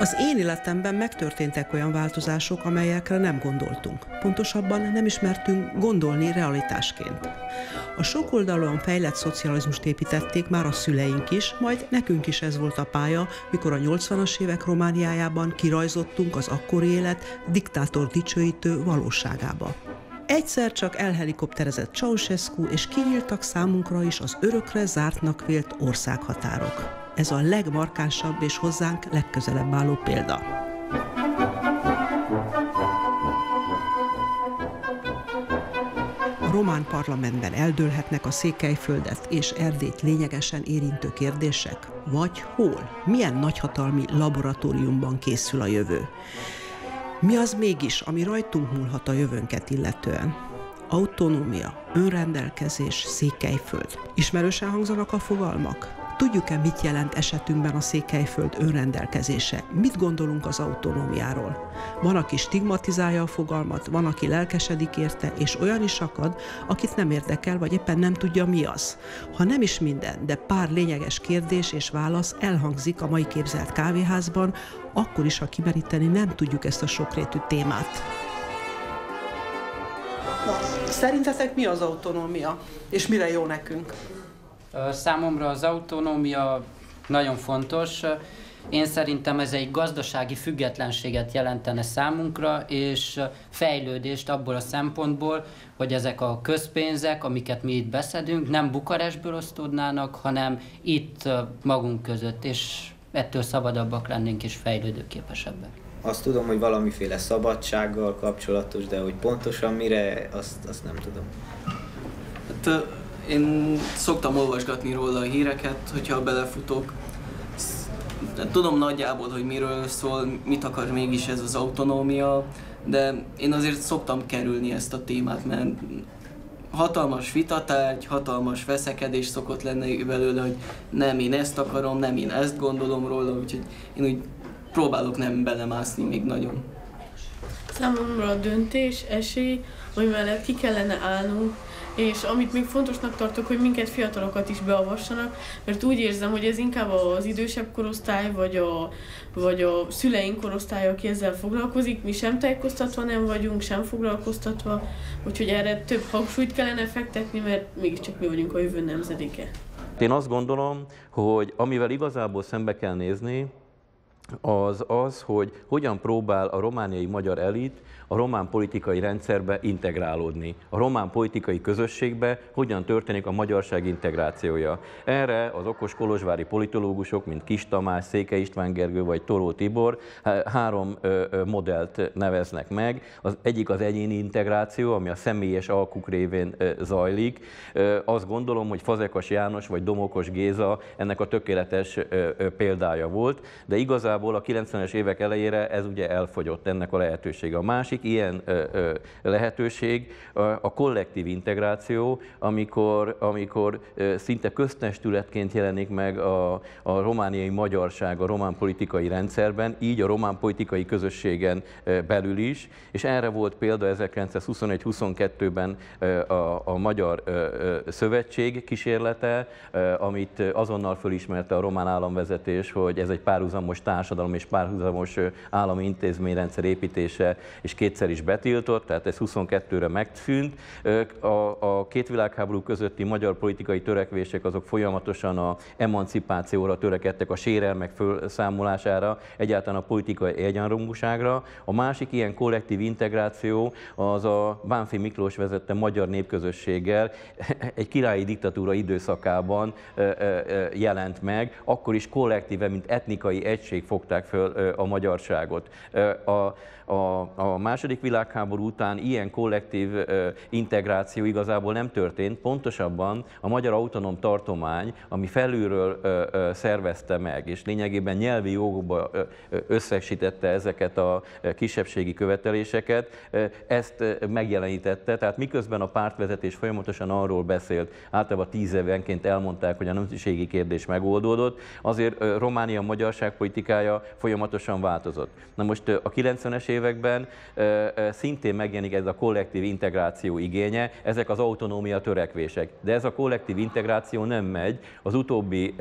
Az én életemben megtörténtek olyan változások, amelyekre nem gondoltunk. Pontosabban nem ismertünk gondolni realitásként. A sokoldalúan fejlett szocializmust építették már a szüleink is, majd nekünk is ez volt a pálya, mikor a 80-as évek Romániájában kirajzottunk az akkori élet diktátor dicsőítő valóságába. Egyszer csak elhelikopterezett Ceausescu, és kinyíltak számunkra is az örökre zártnak vélt országhatárok. Ez a legmarkánsabb és hozzánk legközelebb álló példa. A román parlamentben eldőlhetnek a Székelyföldet és Erdélyt lényegesen érintő kérdések? Vagy hol? Milyen nagyhatalmi laboratóriumban készül a jövő? Mi az mégis, ami rajtunk múlhat a jövőnket illetően? Autonómia, önrendelkezés, Székelyföld. Ismerősen hangzanak a fogalmak? Tudjuk-e, mit jelent esetünkben a Székelyföld önrendelkezése? Mit gondolunk az autonómiáról? Van, aki stigmatizálja a fogalmat, van, aki lelkesedik érte, és olyan is akad, akit nem érdekel, vagy éppen nem tudja, mi az. Ha nem is minden, de pár lényeges kérdés és válasz elhangzik a mai képzelt kávéházban, akkor is, ha kimeríteni nem tudjuk ezt a sokrétű témát. Na, szerintetek mi az autonómia? És mire jó nekünk? Számomra az autonómia nagyon fontos. Én szerintem ez egy gazdasági függetlenséget jelentene számunkra, és fejlődést abból a szempontból, hogy ezek a közpénzek, amiket mi itt beszedünk, nem Bukarestből osztódnának, hanem itt magunk között, és ettől szabadabbak lennénk és fejlődőképesebbek. Azt tudom, hogy valamiféle szabadsággal kapcsolatos, de hogy pontosan mire, azt nem tudom. Hát, én szoktam olvasgatni róla a híreket, hogyha belefutok. Tudom nagyjából, hogy miről szól, mit akar mégis ez az autonómia, de én azért szoktam kerülni ezt a témát, mert hatalmas vitatárgy, hatalmas veszekedés szokott lenni belőle, hogy nem én ezt akarom, nem én ezt gondolom róla, úgyhogy én úgy próbálok nem belemászni még nagyon. Számomra a döntés, esély, ami mellett ki kellene állnunk, és amit még fontosnak tartok, hogy minket fiatalokat is beavassanak, mert úgy érzem, hogy ez inkább az idősebb korosztály, vagy a szüleink korosztálya, aki ezzel foglalkozik. Mi sem tájékoztatva nem vagyunk, sem foglalkoztatva, úgyhogy erre több hangsúlyt kellene fektetni, mert mégiscsak mi vagyunk a jövő nemzedéke. Én azt gondolom, hogy amivel igazából szembe kell nézni, az, hogy hogyan próbál a romániai magyar elit a román politikai rendszerbe integrálódni. A román politikai közösségbe hogyan történik a magyarság integrációja. Erre az okos kolozsvári politológusok, mint Kiss Tamás, Székely István Gergő vagy Toró Tibor 3 modellt neveznek meg. Az egyik az egyéni integráció, ami a személyes alkuk révén zajlik. Azt gondolom, hogy Fazekas János vagy Domokos Géza ennek a tökéletes példája volt, de igazából a 90-es évek elejére ez ugye elfogyott, ennek a lehetősége. A másik ilyen lehetőség a kollektív integráció, amikor szinte köztestületként jelenik meg a romániai magyarság a román politikai rendszerben, így a román politikai közösségen belül is, és erre volt példa 1921-22-ben a Magyar Szövetség kísérlete, amit azonnal fölismerte a román államvezetés, hogy ez egy párhuzamos társadalom és párhuzamos állami intézményrendszer építése, és kétszer is betiltott, tehát ez 22-re megszűnt. A két világháború közötti magyar politikai törekvések azok folyamatosan az emancipációra törekedtek, a sérelmek felszámolására, egyáltalán a politikai egyenrangúságra. A másik ilyen kollektív integráció az a Bánffy Miklós vezette magyar népközösséggel egy királyi diktatúra időszakában jelent meg, akkor is kollektíve, mint etnikai egység fogták föl a magyarságot. A második világháború után ilyen kollektív integráció igazából nem történt, pontosabban a Magyar Autonóm Tartomány, ami felülről szervezte meg, és lényegében nyelvi jogokba összesítette ezeket a kisebbségi követeléseket, ezt megjelenítette, tehát miközben a pártvezetés folyamatosan arról beszélt, általában 10 évenként elmondták, hogy a nemzetiségi kérdés megoldódott, azért Románia magyarságpolitikája politikája folyamatosan változott. Na most a 90-es években szintén megjelenik ez a kollektív integráció igénye, ezek az autonómia törekvések. De ez a kollektív integráció nem megy. Az utóbbi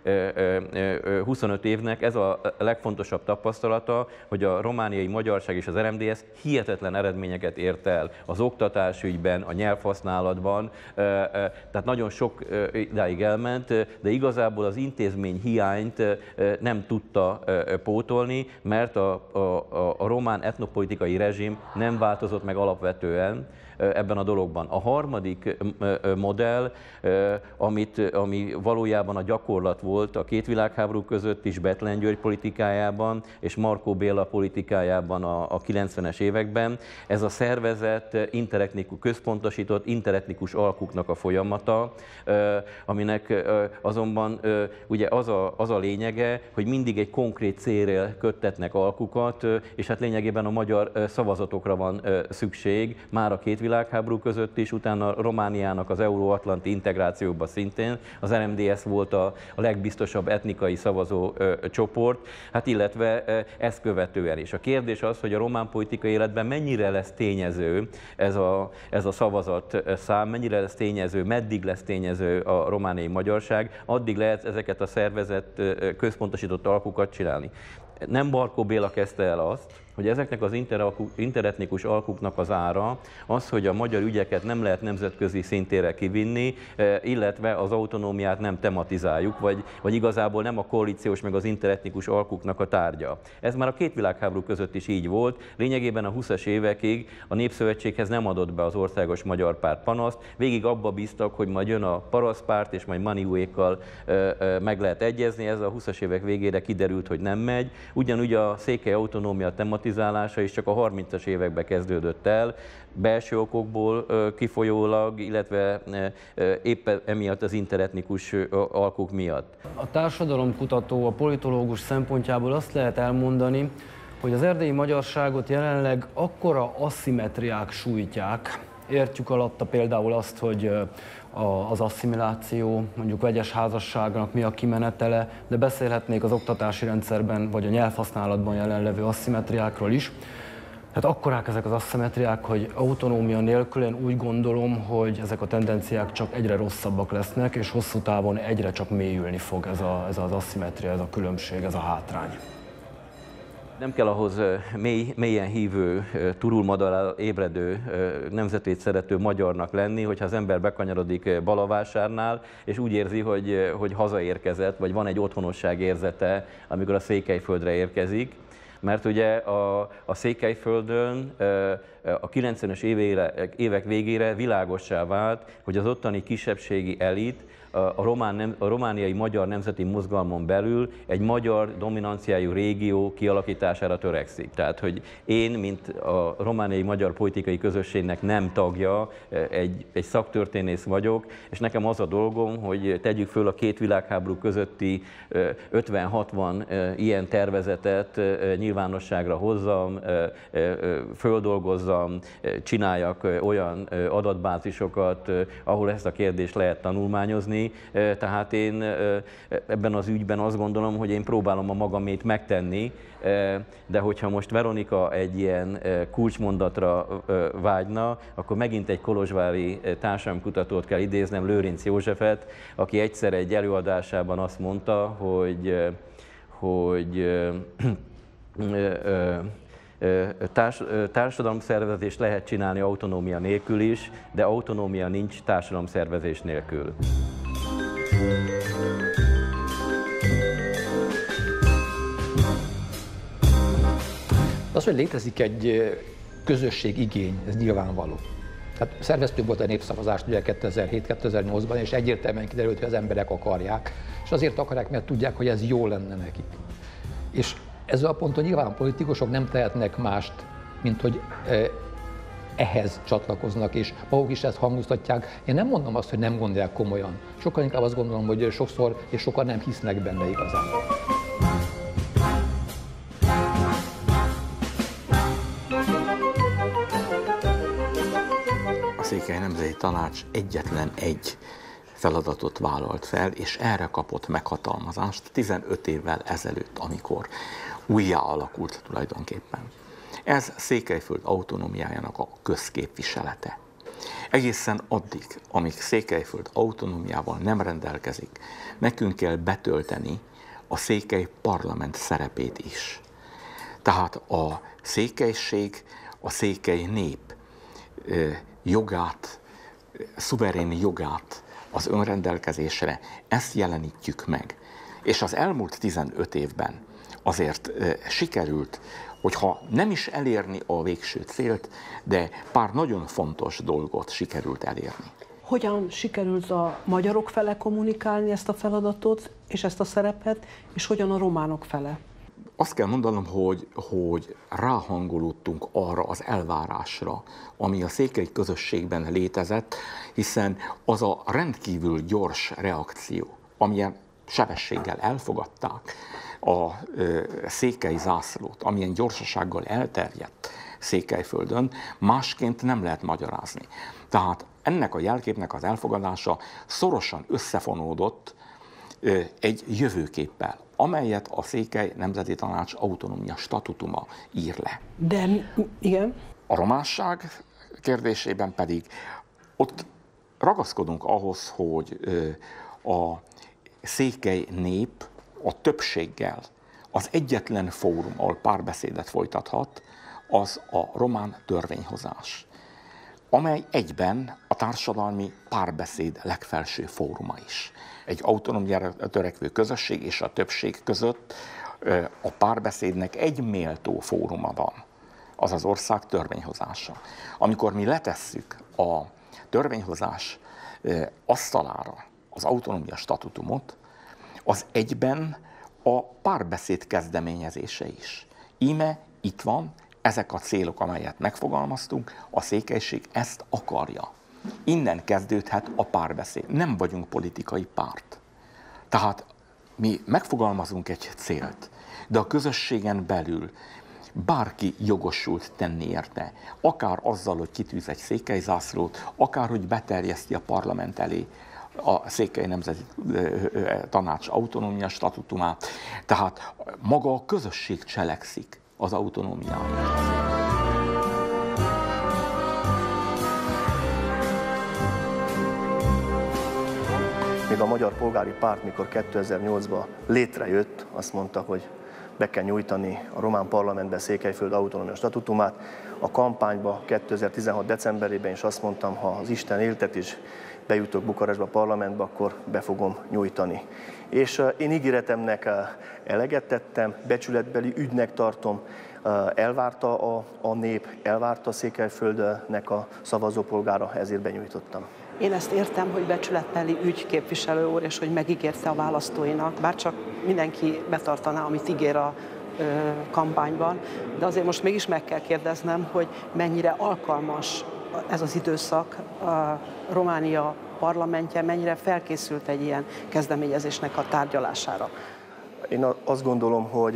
25 évnek ez a legfontosabb tapasztalata, hogy a romániai magyarság és az RMDSZ hihetetlen eredményeket ért el az oktatásügyben, a nyelvhasználatban, tehát nagyon sok idáig elment, de igazából az intézmény hiányt nem tudta pótolni, mert a román etnopolitikai rezsim nem változott meg alapvetően ebben a dologban. A harmadik modell, ami valójában a gyakorlat volt a két világháború között is Bethlen György politikájában és Markó Béla politikájában a 90-es években, ez a szervezett, központosított interetnikus alkuknak a folyamata, aminek azonban ugye az a lényege, hogy mindig egy konkrét célra köttetnek alkukat, és hát lényegében a magyar szavazatokra van szükség, már a két világháború között is, utána Romániának az euróatlanti integrációban szintén az RMDSZ volt a legbiztosabb etnikai szavazó csoport, hát illetve ezt követően is. A kérdés az, hogy a román politikai életben mennyire lesz tényező ez a szavazat szám, mennyire lesz tényező, meddig lesz tényező a romániai magyarság, addig lehet ezeket a szervezett, központosított alkukat csinálni. Nem Markó Béla kezdte el azt, hogy ezeknek az interetnikus alkuknak az ára az, hogy a magyar ügyeket nem lehet nemzetközi szintére kivinni, illetve az autonómiát nem tematizáljuk, vagy igazából nem a koalíciós meg az interetnikus alkuknak a tárgya. Ez már a két világháború között is így volt. Lényegében a 20-as évekig a Népszövetséghez nem adott be az Országos Magyar Párt panaszt, végig abba bíztak, hogy majd jön a Parasztpárt és majd Maniuékkal meg lehet egyezni, ez a 20-as évek végére kiderült, hogy nem megy. Ugyanúgy a székely autonómia tematizálása is csak a 30-as években kezdődött el, belső okokból kifolyólag, illetve éppen emiatt az interetnikus alkuk miatt. A társadalomkutató, a politológus szempontjából azt lehet elmondani, hogy az erdélyi magyarságot jelenleg akkora aszimmetriák sújtják, értjük alatta például azt, hogy az asszimiláció, mondjuk vegyes házasságnak mi a kimenetele, de beszélhetnék az oktatási rendszerben vagy a nyelvhasználatban jelenlevő aszimmetriákról is. Tehát akkorák ezek az aszimmetriák, hogy autonómia nélkül én úgy gondolom, hogy ezek a tendenciák csak egyre rosszabbak lesznek, és hosszú távon egyre csak mélyülni fog ez az aszimmetria, ez a különbség, ez a hátrány. Nem kell ahhoz mélyen hívő, turulmadarára ébredő, nemzetét szerető magyarnak lenni, hogyha az ember bekanyarodik Balavásárnál, és úgy érzi, hogy hazaérkezett, vagy van egy otthonosság érzete, amikor a Székelyföldre érkezik. Mert ugye a Székelyföldön a 90-es évek végére világossá vált, hogy az ottani kisebbségi elit a romániai magyar nemzeti mozgalmon belül egy magyar dominanciájú régió kialakítására törekszik. Tehát, hogy én, mint a romániai magyar politikai közösségnek nem tagja, egy szaktörténész vagyok, és nekem az a dolgom, hogy tegyük föl a két világháború közötti 50-60 ilyen tervezetet, nyilvánosságra hozzam, földolgozzam, csináljak olyan adatbázisokat, ahol ezt a kérdést lehet tanulmányozni. Tehát én ebben az ügyben azt gondolom, hogy én próbálom a magamét megtenni, de hogyha most Veronika egy ilyen kulcsmondatra vágyna, akkor megint egy kolozsvári társadalomkutatót kell idéznem, Lőrinc Józsefet, aki egyszer egy előadásában azt mondta, hogy társadalomszervezést lehet csinálni autonómia nélkül is, de autonómia nincs társadalomszervezés nélkül. Az, hogy létezik egy közösségigény, ez nyilvánvaló. Tehát szerveztünk volt a népszavazást ugye 2007-2008-ban, és egyértelműen kiderült, hogy az emberek akarják, és azért akarják, mert tudják, hogy ez jó lenne nekik. És ezzel a ponton nyilván a politikusok nem tehetnek mást, mint hogy ehhez csatlakoznak, és maguk is ezt hangoztatják. Én nem mondom azt, hogy nem gondolják komolyan. Sokkal inkább azt gondolom, hogy sokszor és sokan nem hisznek benne igazán. A Székely Nemzeti Tanács egyetlen egy feladatot vállalt fel, és erre kapott meghatalmazást 15 évvel ezelőtt, amikor újjá alakult tulajdonképpen. Ez Székelyföld autonómiájának a közképviselete. Egészen addig, amíg Székelyföld autonómiával nem rendelkezik, nekünk kell betölteni a székely parlament szerepét is. Tehát a székelység, a székely nép jogát, szuverén jogát az önrendelkezésre, ezt jelenítjük meg. És az elmúlt 15 évben azért sikerült, hogyha nem is elérni a végső célt, de pár nagyon fontos dolgot sikerült elérni. Hogyan sikerült a magyarok fele kommunikálni ezt a feladatot és ezt a szerepet, és hogyan a románok fele? Azt kell mondanom, hogy ráhangolódtunk arra az elvárásra, ami a székely közösségben létezett, hiszen az a rendkívül gyors reakció, amilyen sebességgel elfogadták a székely zászlót, amilyen gyorsasággal elterjedt Székelyföldön, másként nem lehet magyarázni. Tehát ennek a jelképnek az elfogadása szorosan összefonódott egy jövőképpel, amelyet a Székely Nemzeti Tanács autonómia statutuma ír le. De igen. A románság kérdésében pedig ott ragaszkodunk ahhoz, hogy a székely nép a többséggel az egyetlen fórum, ahol párbeszédet folytathat, az a román törvényhozás, amely egyben a társadalmi párbeszéd legfelső fóruma is. Egy autonómiára törekvő közösség és a többség között a párbeszédnek egy méltó fóruma van, az az ország törvényhozása. Amikor mi letesszük a törvényhozás asztalára az autonómia statutumot, az egyben a párbeszéd kezdeményezése is. Íme itt van, ezek a célok, amelyet megfogalmaztunk, a székelység ezt akarja. Innen kezdődhet a párbeszéd. Nem vagyunk politikai párt. Tehát mi megfogalmazunk egy célt, de a közösségen belül bárki jogosult tenni érte, akár azzal, hogy kitűz egy székelyzászlót, akár hogy beterjeszti a parlament elé a Székely Nemzeti Tanács autonómia statutumát. Tehát maga a közösség cselekszik az autonómiáért. Még a Magyar Polgári Párt, mikor 2008-ban létrejött, azt mondta, hogy be kell nyújtani a román parlamentbe Székelyföld autonómia statutumát. A kampányba 2016. decemberében is azt mondtam, ha az Isten éltet és bejutok Bukarestbe a parlamentbe, akkor be fogom nyújtani. És én ígéretemnek eleget tettem, becsületbeli ügynek tartom, elvárta a nép, elvárta Székelyföldnek a szavazópolgára, ezért benyújtottam. Én ezt értem, hogy becsületbeli ügy, képviselő úr, és hogy megígérte a választóinak, bár csak mindenki betartaná, amit ígér a kampányban, de azért most mégis meg kell kérdeznem, hogy mennyire alkalmas ez az időszak, a Románia parlamentje, mennyire felkészült egy ilyen kezdeményezésnek a tárgyalására. Én azt gondolom, hogy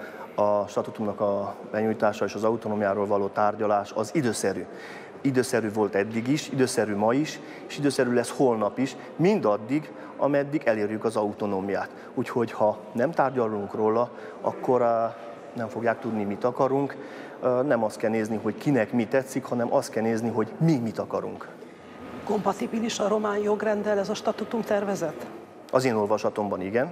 a statutumnak a benyújtása és az autonómiáról való tárgyalás az időszerű. Időszerű volt eddig is, időszerű ma is, és időszerű lesz holnap is, mindaddig, ameddig elérjük az autonómiát. Úgyhogy ha nem tárgyalunk róla, akkor nem fogják tudni, mit akarunk. Nem azt kell nézni, hogy kinek mi tetszik, hanem azt kell nézni, hogy mi mit akarunk. Kompatibilis a román jogrenddel ez a statutum tervezet? Az én olvasatomban igen.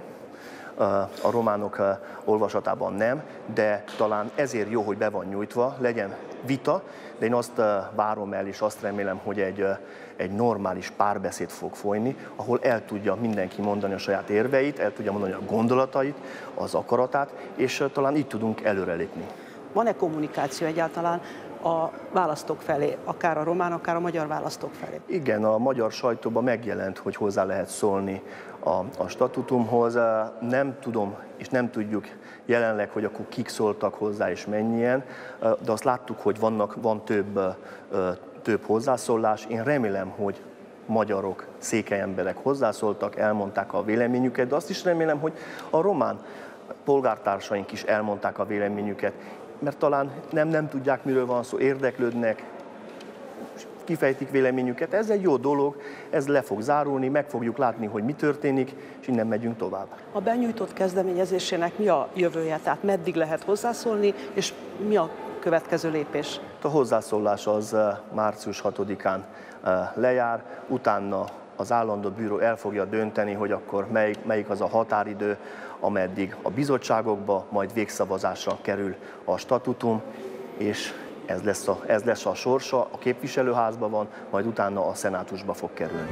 A románok olvasatában nem, de talán ezért jó, hogy be van nyújtva, legyen vita, de én azt várom el, és azt remélem, hogy egy normális párbeszéd fog folyni, ahol el tudja mindenki mondani a saját érveit, el tudja mondani a gondolatait, az akaratát, és talán így tudunk előrelépni. Van-e kommunikáció egyáltalán a választók felé, akár a román, akár a magyar választók felé? Igen, a magyar sajtóban megjelent, hogy hozzá lehet szólni a statutumhoz. Nem tudom, és nem tudjuk jelenleg, hogy akkor kik szóltak hozzá és mennyien, de azt láttuk, hogy van több hozzászólás. Én remélem, hogy magyarok, székely emberek hozzászóltak, elmondták a véleményüket, de azt is remélem, hogy a román polgártársaink is elmondták a véleményüket, mert talán nem tudják, miről van szó, érdeklődnek, kifejtik véleményüket. Ez egy jó dolog, ez le fog zárulni, meg fogjuk látni, hogy mi történik, és innen megyünk tovább. A benyújtott kezdeményezésének mi a jövője? Tehát meddig lehet hozzászólni, és mi a következő lépés? A hozzászólás az március 6-án lejár, utána az állandó bíró el fogja dönteni, hogy akkor melyik az a határidő, ameddig a bizottságokba, majd végszavazásra kerül a statutum, és ez lesz a sorsa, a képviselőházban van, majd utána a szenátusba fog kerülni.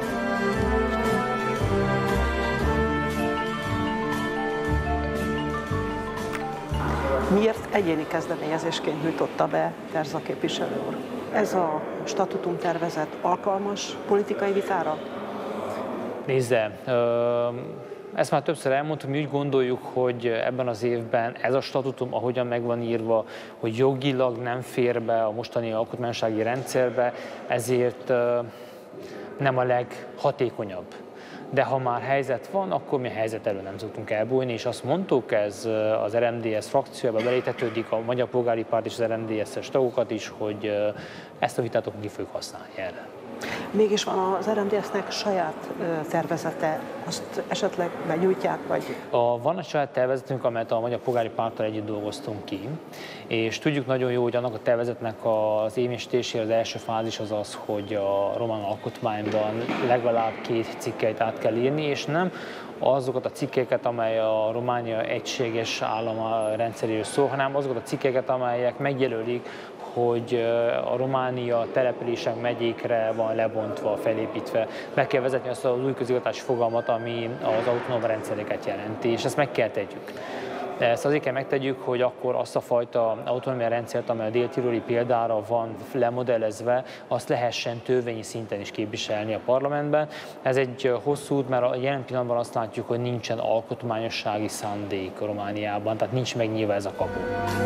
Miért egyéni kezdeményezésként nyújtotta be Terza képviselő úr? Ez a statutumtervezet alkalmas politikai vitára? Nézze, ezt már többször elmondtam, mi úgy gondoljuk, hogy ebben az évben ez a statutum, ahogyan meg van írva, hogy jogilag nem fér be a mostani alkotmányossági rendszerbe, ezért nem a leghatékonyabb. De ha már helyzet van, akkor mi a helyzet elől nem szoktunk elbújni, és azt mondtuk, ez az RMDSZ frakciójába belétetődik, a Magyar Polgári Párt és az RMDSZ-es tagokat is, hogy ezt a vitát ki fogjuk használni erre. Mégis van az RMDSZ-nek saját tervezete, azt esetleg benyújtják, vagy? Van egy saját tervezetünk, amelyet a Magyar Polgári Párttal együtt dolgoztunk ki, és tudjuk nagyon jó, hogy annak a tervezetnek az érvényesítésére az első fázis az az, hogy a román alkotmányban legalább 2 cikkeit át kell írni, és nem azokat a cikkeket, amely a Románia egységes állama rendszeréről szól, hanem azokat a cikkeket, amelyek megjelölik, hogy a Románia települések megyékre van lebontva, felépítve. Meg kell vezetni azt az új közigazgatási fogalmat, ami az autonóm rendszereket jelenti, és ezt meg kell tegyük. Ezt azért kell megtegyük, hogy akkor azt a fajta autonómia rendszert, amely a dél-tiroli példára van lemodellezve, azt lehessen törvényi szinten is képviselni a parlamentben. Ez egy hosszú út, mert a jelen pillanatban azt látjuk, hogy nincsen alkotmányossági szándék Romániában, tehát nincs megnyílva ez a kapu.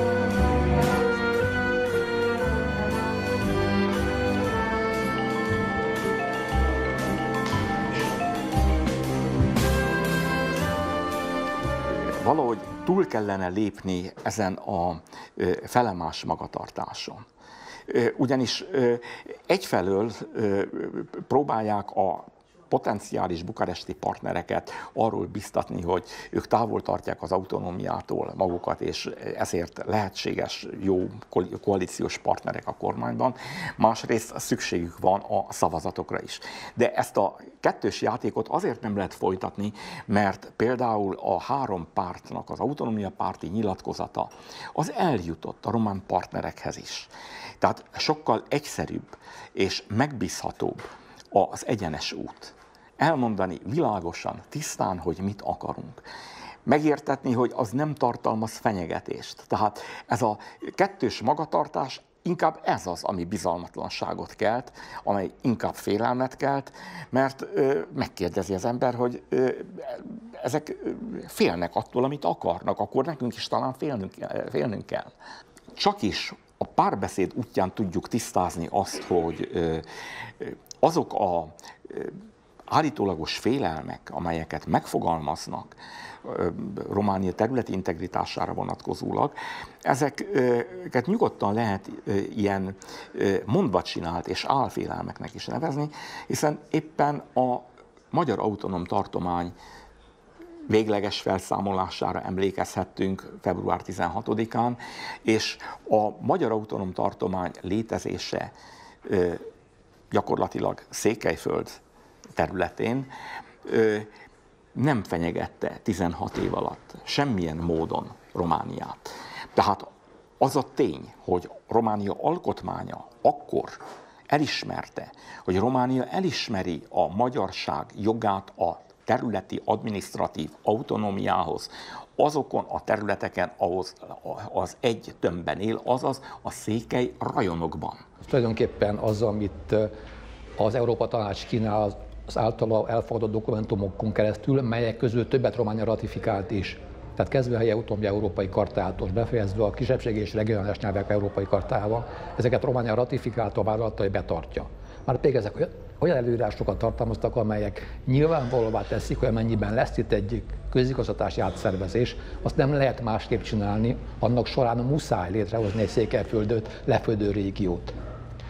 Valahogy túl kellene lépni ezen a felemás magatartáson. Ugyanis egyfelől próbálják a potenciális bukaresti partnereket arról biztatni, hogy ők távol tartják az autonómiától magukat, és ezért lehetséges jó koalíciós partnerek a kormányban. Másrészt szükségük van a szavazatokra is. De ezt a kettős játékot azért nem lehet folytatni, mert például a 3 pártnak az autonómia párti nyilatkozata az eljutott a román partnerekhez is. Tehát sokkal egyszerűbb és megbízhatóbb az egyenes út. Elmondani világosan, tisztán, hogy mit akarunk. Megértetni, hogy az nem tartalmaz fenyegetést. Tehát ez a kettős magatartás inkább ez az, ami bizalmatlanságot kelt, amely inkább félelmet kelt, mert megkérdezi az ember, hogy ezek félnek attól, amit akarnak, akkor nekünk is talán félnünk kell. Csak is a párbeszéd útján tudjuk tisztázni azt, hogy azok a állítólagos félelmek, amelyeket megfogalmaznak Románia területi integritására vonatkozólag, ezeket nyugodtan lehet ilyen mondva csinált és álfélelmeknek is nevezni, hiszen éppen a Magyar Autonóm Tartomány végleges felszámolására emlékezhettünk február 16-án, és a Magyar Autonóm Tartomány létezése gyakorlatilag Székelyföld területén nem fenyegette 16 év alatt semmilyen módon Romániát. Tehát az a tény, hogy Románia alkotmánya akkor elismerte, hogy Románia elismeri a magyarság jogát a területi adminisztratív autonómiához, azokon a területeken, ahhoz az egy tömbben él, azaz a székely rajonokban. Tulajdonképpen az, amit az Európa Tanács kínál az általa elfogadott dokumentumokon keresztül, melyek közül többet Románia ratifikált is. Tehát kezdve a helyi autonómia európai kartától, befejezve a kisebbségi és regionális nyelvek európai kartával, ezeket Románia ratifikálta, vállalta, hogy betartja. Már pedig ezek olyan előírásokat tartalmaztak, amelyek nyilvánvalóvá teszik, hogy amennyiben lesz itt egy közigazgatási átszervezés, azt nem lehet másképp csinálni, annak során muszáj létrehozni egy Székelyföldöt lefedő régiót.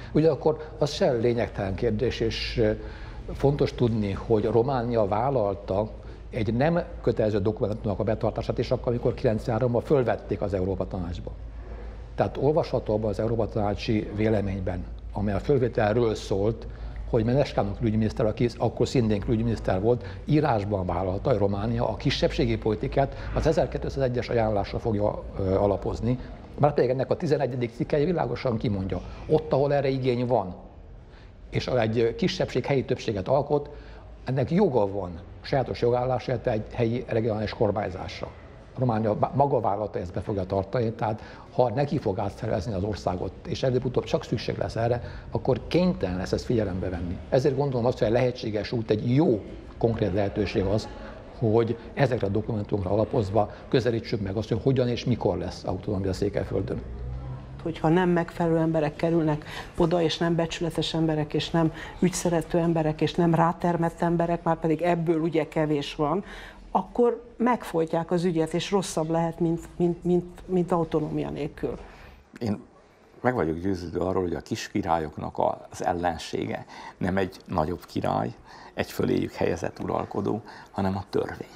Ugyanakkor az se lényegtelen kérdés, és fontos tudni, hogy Románia vállalta egy nem kötelező dokumentumnak a betartását, és akkor, amikor 93-ban fölvették az Európa Tanácsba. Tehát olvasható abban az Európa Tanácsi véleményben, amely a fölvételről szólt, hogy Meneszkánu külügyminiszter, aki akkor szintén külügyminiszter volt, írásban vállalta, hogy Románia a kisebbségi politikát az 1201-es ajánlásra fogja alapozni, már pedig ennek a 11. cikkelje világosan kimondja, ott, ahol erre igény van, és egy kisebbség helyi többséget alkot, ennek joga van sajátos jogállásért egy helyi regionális kormányzásra. Románia maga vállalta ezt be fogja tartani, tehát ha neki fog átszervezni az országot, és előbb-utóbb csak szükség lesz erre, akkor kénytelen lesz ezt figyelembe venni. Ezért gondolom azt, hogy a lehetséges út, egy jó konkrét lehetőség az, hogy ezekre a dokumentumokra alapozva közelítsük meg azt, hogy hogyan és mikor lesz autonómia Székelyföldön. Hogyha nem megfelelő emberek kerülnek oda, és nem becsületes emberek, és nem ügyszerető emberek, és nem rátermett emberek, már pedig ebből ugye kevés van, akkor megfojtják az ügyet, és rosszabb lehet, mint autonómia nélkül. Én meg vagyok győződve arról, hogy a kiskirályoknak az ellensége nem egy nagyobb király, egy föléjük helyezett uralkodó, hanem a törvény.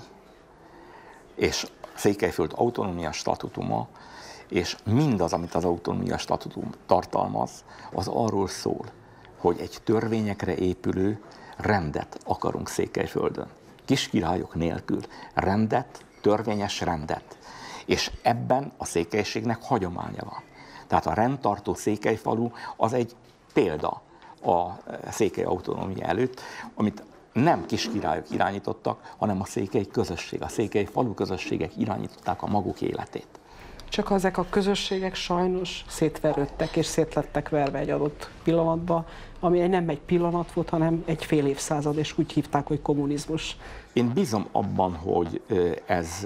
És Székelyföld autonómia statutuma, és mindaz, amit az autonómia statutum tartalmaz, az arról szól, hogy egy törvényekre épülő rendet akarunk Székelyföldön. Kiskirályok nélkül rendet, törvényes rendet. És ebben a székelységnek hagyománya van. Tehát a rendtartó székelyfalu az egy példa a székely autonómia előtt, amit nem kiskirályok irányítottak, hanem a székely közösség, a székely falu közösségek irányították a maguk életét. Csak ezek a közösségek sajnos szétverődtek és szétlettek verve egy adott pillanatban, ami nem egy pillanat volt, hanem egy fél évszázad, és úgy hívták, hogy kommunizmus. Én bízom abban, hogy ez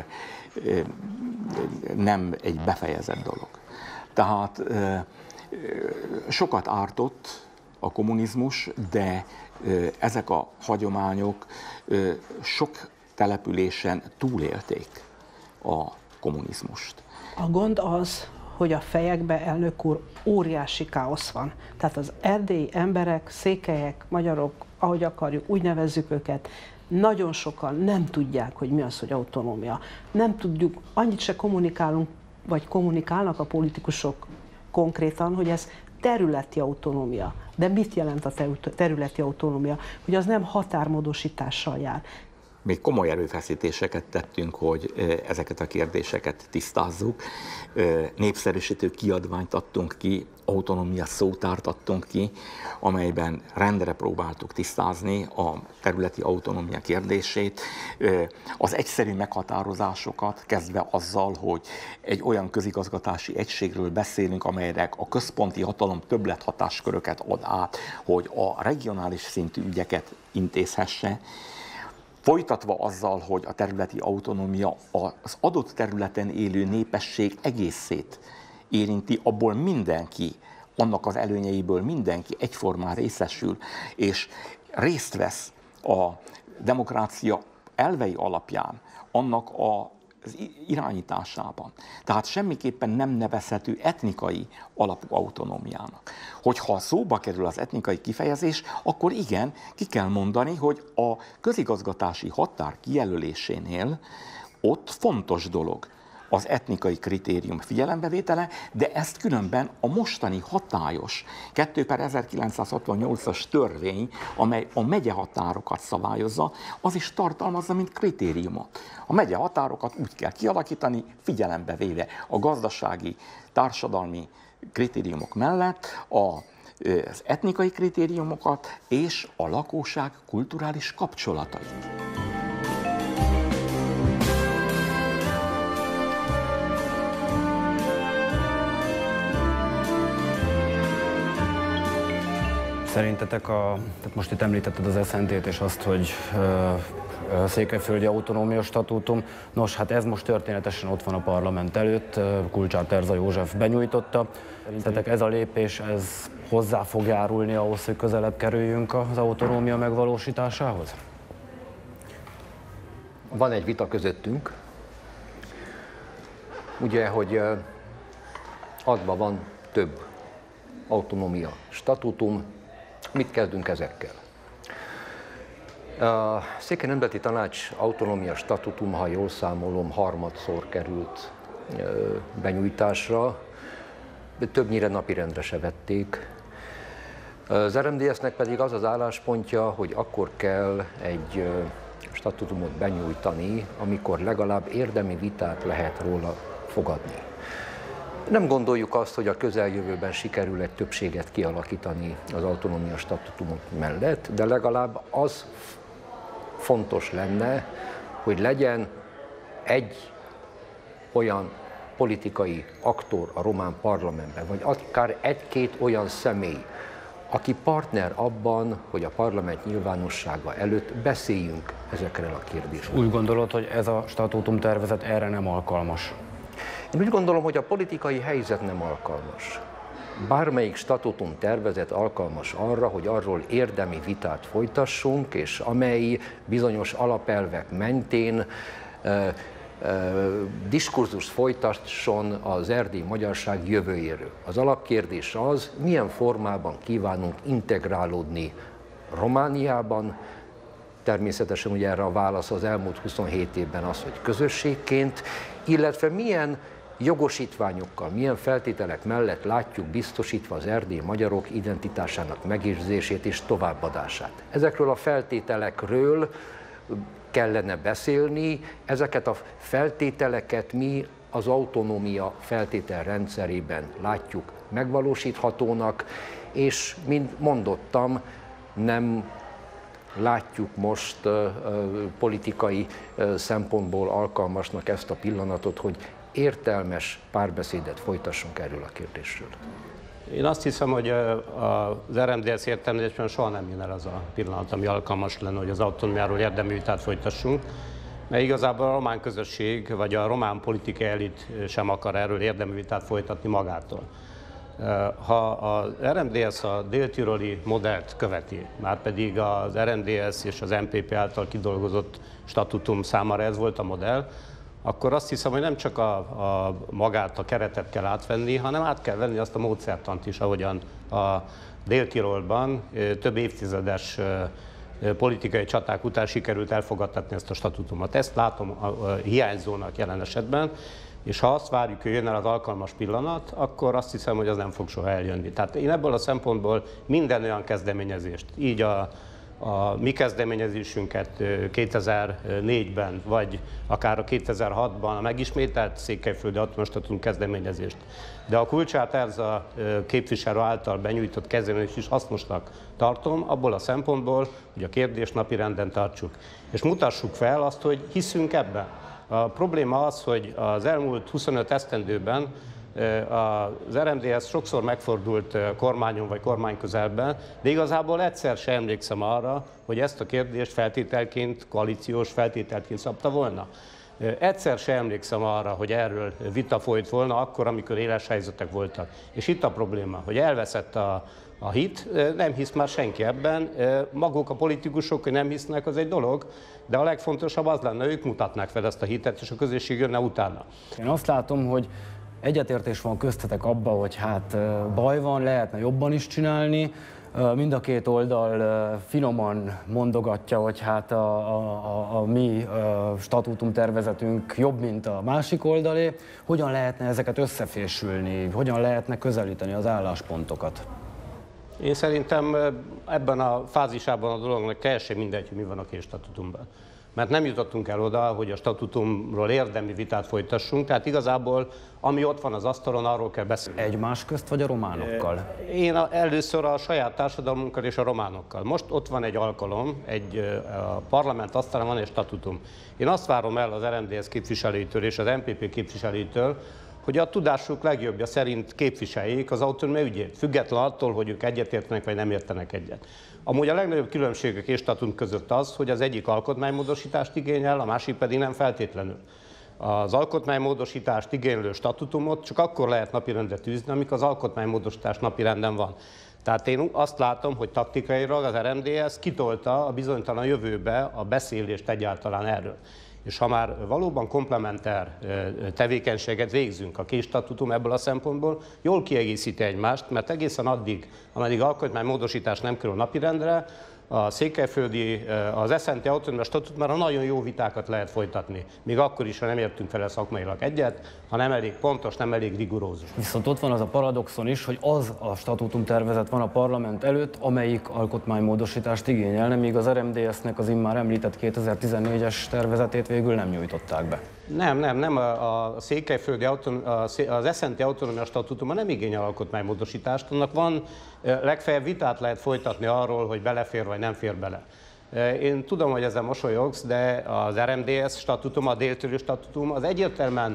nem egy befejezett dolog. Tehát sokat ártott a kommunizmus, de ezek a hagyományok sok településen túlélték a kommunizmust. A gond az, hogy a fejekben, elnök úr, óriási káosz van. Tehát az erdélyi emberek, székelyek, magyarok, ahogy akarjuk, úgy nevezzük őket, nagyon sokan nem tudják, hogy mi az, hogy autonómia. Nem tudjuk, annyit se kommunikálunk, vagy kommunikálnak a politikusok konkrétan, hogy ez területi autonómia. De mit jelent a területi autonómia? Hogy az nem határmódosítással jár. Még komoly erőfeszítéseket tettünk, hogy ezeket a kérdéseket tisztázzuk. Népszerűsítő kiadványt adtunk ki, autonómia szótárt adtunk ki, amelyben rendre próbáltuk tisztázni a területi autonómia kérdését. Az egyszerű meghatározásokat, kezdve azzal, hogy egy olyan közigazgatási egységről beszélünk, amelynek a központi hatalom többlethatásköröket ad át, hogy a regionális szintű ügyeket intézhesse, folytatva azzal, hogy a területi autonómia az adott területen élő népesség egészét érinti, abból mindenki, annak az előnyeiből mindenki egyformán részesül, és részt vesz a demokrácia elvei alapján annak az irányításában. Tehát semmiképpen nem nevezhető etnikai alapú autonómiának. Hogyha szóba kerül az etnikai kifejezés, akkor igen, ki kell mondani, hogy a közigazgatási határ kijelölésénél ott fontos dolog az etnikai kritérium figyelembevétele, de ezt különben a mostani hatályos 2/1968-as törvény, amely a megyehatárokat szabályozza, az is tartalmazza, mint kritériumot. A megyehatárokat úgy kell kialakítani, figyelembe véve a gazdasági, társadalmi kritériumok mellett az etnikai kritériumokat és a lakóság kulturális kapcsolatait. Szerintetek, tehát most itt említetted az SZNT-t és azt, hogy Székelyföldi autonómia statútum. Nos, hát ez most történetesen ott van a parlament előtt, Kulcsár Terza József benyújtotta. Szerintetek ez a lépés, ez hozzá fog járulni ahhoz, hogy közelebb kerüljünk az autonómia megvalósításához? Van egy vita közöttünk, ugye, hogy adva van több autonómia statútum. Mit kezdünk ezekkel? A Székely Nemzeti Tanács autonómia statútum, ha jól számolom, harmadszor került benyújtásra, de többnyire napirendre se vették. Az RMDSZ-nek pedig az az álláspontja, hogy akkor kell egy statutumot benyújtani, amikor legalább érdemi vitát lehet róla fogadni. Nem gondoljuk azt, hogy a közeljövőben sikerül egy többséget kialakítani az autonómia statutumok mellett, de legalább az fontos lenne, hogy legyen egy olyan politikai aktor a román parlamentben, vagy akár egy-két olyan személy, aki partner abban, hogy a parlament nyilvánossága előtt beszéljünk ezekről a kérdésekről. Úgy gondolod, hogy ez a statútumtervezet erre nem alkalmas? Én úgy gondolom, hogy a politikai helyzet nem alkalmas. Bármelyik statutumtervezet alkalmas arra, hogy arról érdemi vitát folytassunk, és amely bizonyos alapelvek mentén diskurzust folytasson az erdélyi magyarság jövőjéről. Az alapkérdés az, milyen formában kívánunk integrálódni Romániában. Természetesen ugye erre a válasz az elmúlt 27 évben az, hogy közösségként, illetve milyen jogosítványokkal, milyen feltételek mellett látjuk biztosítva az erdélyi magyarok identitásának megőrzését és továbbadását. Ezekről a feltételekről kellene beszélni, ezeket a feltételeket mi az autonómia feltételrendszerében látjuk megvalósíthatónak, és mint mondottam, nem látjuk most politikai szempontból alkalmasnak ezt a pillanatot, hogy értelmes párbeszédet folytassunk erről a kérdésről. Én azt hiszem, hogy az RMDSZ értelmezésben soha nem jön el az a pillanat, ami alkalmas lenne, hogy az autonómiáról érdemi vitát folytassunk, mert igazából a román közösség, vagy a román politikai elit sem akar erről érdemi vitát folytatni magától. Ha az RMDSZ a dél-tiroli modellt követi, márpedig az RMDSZ és az MPP által kidolgozott statutum számára ez volt a modell, akkor azt hiszem, hogy nem csak magát a keretet kell átvenni, hanem át kell venni azt a módszertant is, ahogyan a Dél-Tirolban több évtizedes politikai csaták után sikerült elfogadtatni ezt a statutumot. Ezt látom hiányzónak jelen esetben, és ha azt várjuk, hogy jön el az alkalmas pillanat, akkor azt hiszem, hogy az nem fog soha eljönni. Tehát én ebből a szempontból minden olyan kezdeményezést, így a mi kezdeményezésünket 2004-ben, vagy akár a 2006-ban a megismételt székelyföldi autonómia statutum kezdeményezést, de a Kulcsár Erzsa képviselő által benyújtott kezdeményezést is hasznosnak tartom, abból a szempontból, hogy a kérdést napirenden tartsuk. És mutassuk fel azt, hogy hiszünk ebben. A probléma az, hogy az elmúlt 25 esztendőben az RMDSZ sokszor megfordult kormányon vagy kormányközelben, de igazából egyszer sem emlékszem arra, hogy ezt a kérdést feltételként, koalíciós feltételként szabta volna. Egyszer sem emlékszem arra, hogy erről vita folyt volna akkor, amikor éles helyzetek voltak. És itt a probléma, hogy elveszett a hit, nem hisz már senki ebben, maguk a politikusok, hogy nem hisznek, az egy dolog, de a legfontosabb az lenne, ők mutatnák fel ezt a hitet, és a közösség jönne utána. Én azt látom, hogy egyetértés van köztetek abban, hogy hát baj van, lehetne jobban is csinálni. Mind a két oldal finoman mondogatja, hogy hát a mi statútumtervezetünk jobb, mint a másik oldalé. Hogyan lehetne ezeket összefésülni, hogyan lehetne közelíteni az álláspontokat? Én szerintem ebben a fázisában a dolognak teljesen mindegy, hogy mi van a két statutumban. Mert nem jutottunk el oda, hogy a statutumról érdemi vitát folytassunk, tehát igazából ami ott van az asztalon, arról kell beszélni. Egymás közt vagy a románokkal? Én először a saját társadalmunkkal és a románokkal. Most ott van egy alkalom, a parlament asztalán van egy statutum. Én azt várom el az RMDSZ képviselőitől és az MPP képviselőitől, hogy a tudásuk legjobbja szerint képviseljék az autonómia ügyét, független attól, hogy ők egyetértenek vagy nem értenek egyet. Amúgy a legnagyobb különbség a két statutum között az, hogy az egyik alkotmánymódosítást igényel, a másik pedig nem feltétlenül. Az alkotmánymódosítást igénylő statutumot csak akkor lehet napirendre tűzni, amikor az alkotmánymódosítás napirenden van. Tehát én azt látom, hogy taktikailag az RMDSZ kitolta a bizonytalan jövőbe a beszélést egyáltalán erről. És ha már valóban komplementer tevékenységet végzünk, a két statutum ebből a szempontból jól kiegészíti egymást, mert egészen addig, ameddig alkotmánymódosítás nem kerül napirendre, a székelyföldi, az SZNT autonómia statutumára nagyon jó vitákat lehet folytatni. Még akkor is, ha nem értünk fel szakmailag egyet, ha nem elég pontos, nem elég rigorózus. Viszont ott van az a paradoxon is, hogy az a statutumtervezet van a parlament előtt, amelyik alkotmánymódosítást igényelne, míg az RMDSZ-nek az immár említett 2014-es tervezetét végül nem nyújtották be. Nem, a székelyföldi az SZNT autonómia statutuma nem igényel alkotmánymódosítást, annak van, legfeljebb vitát lehet folytatni arról, hogy belefér vagy nem fér bele. Én tudom, hogy ezzel mosolyogsz, de az RMDSZ statutuma, a déltörő statutum az egyértelműen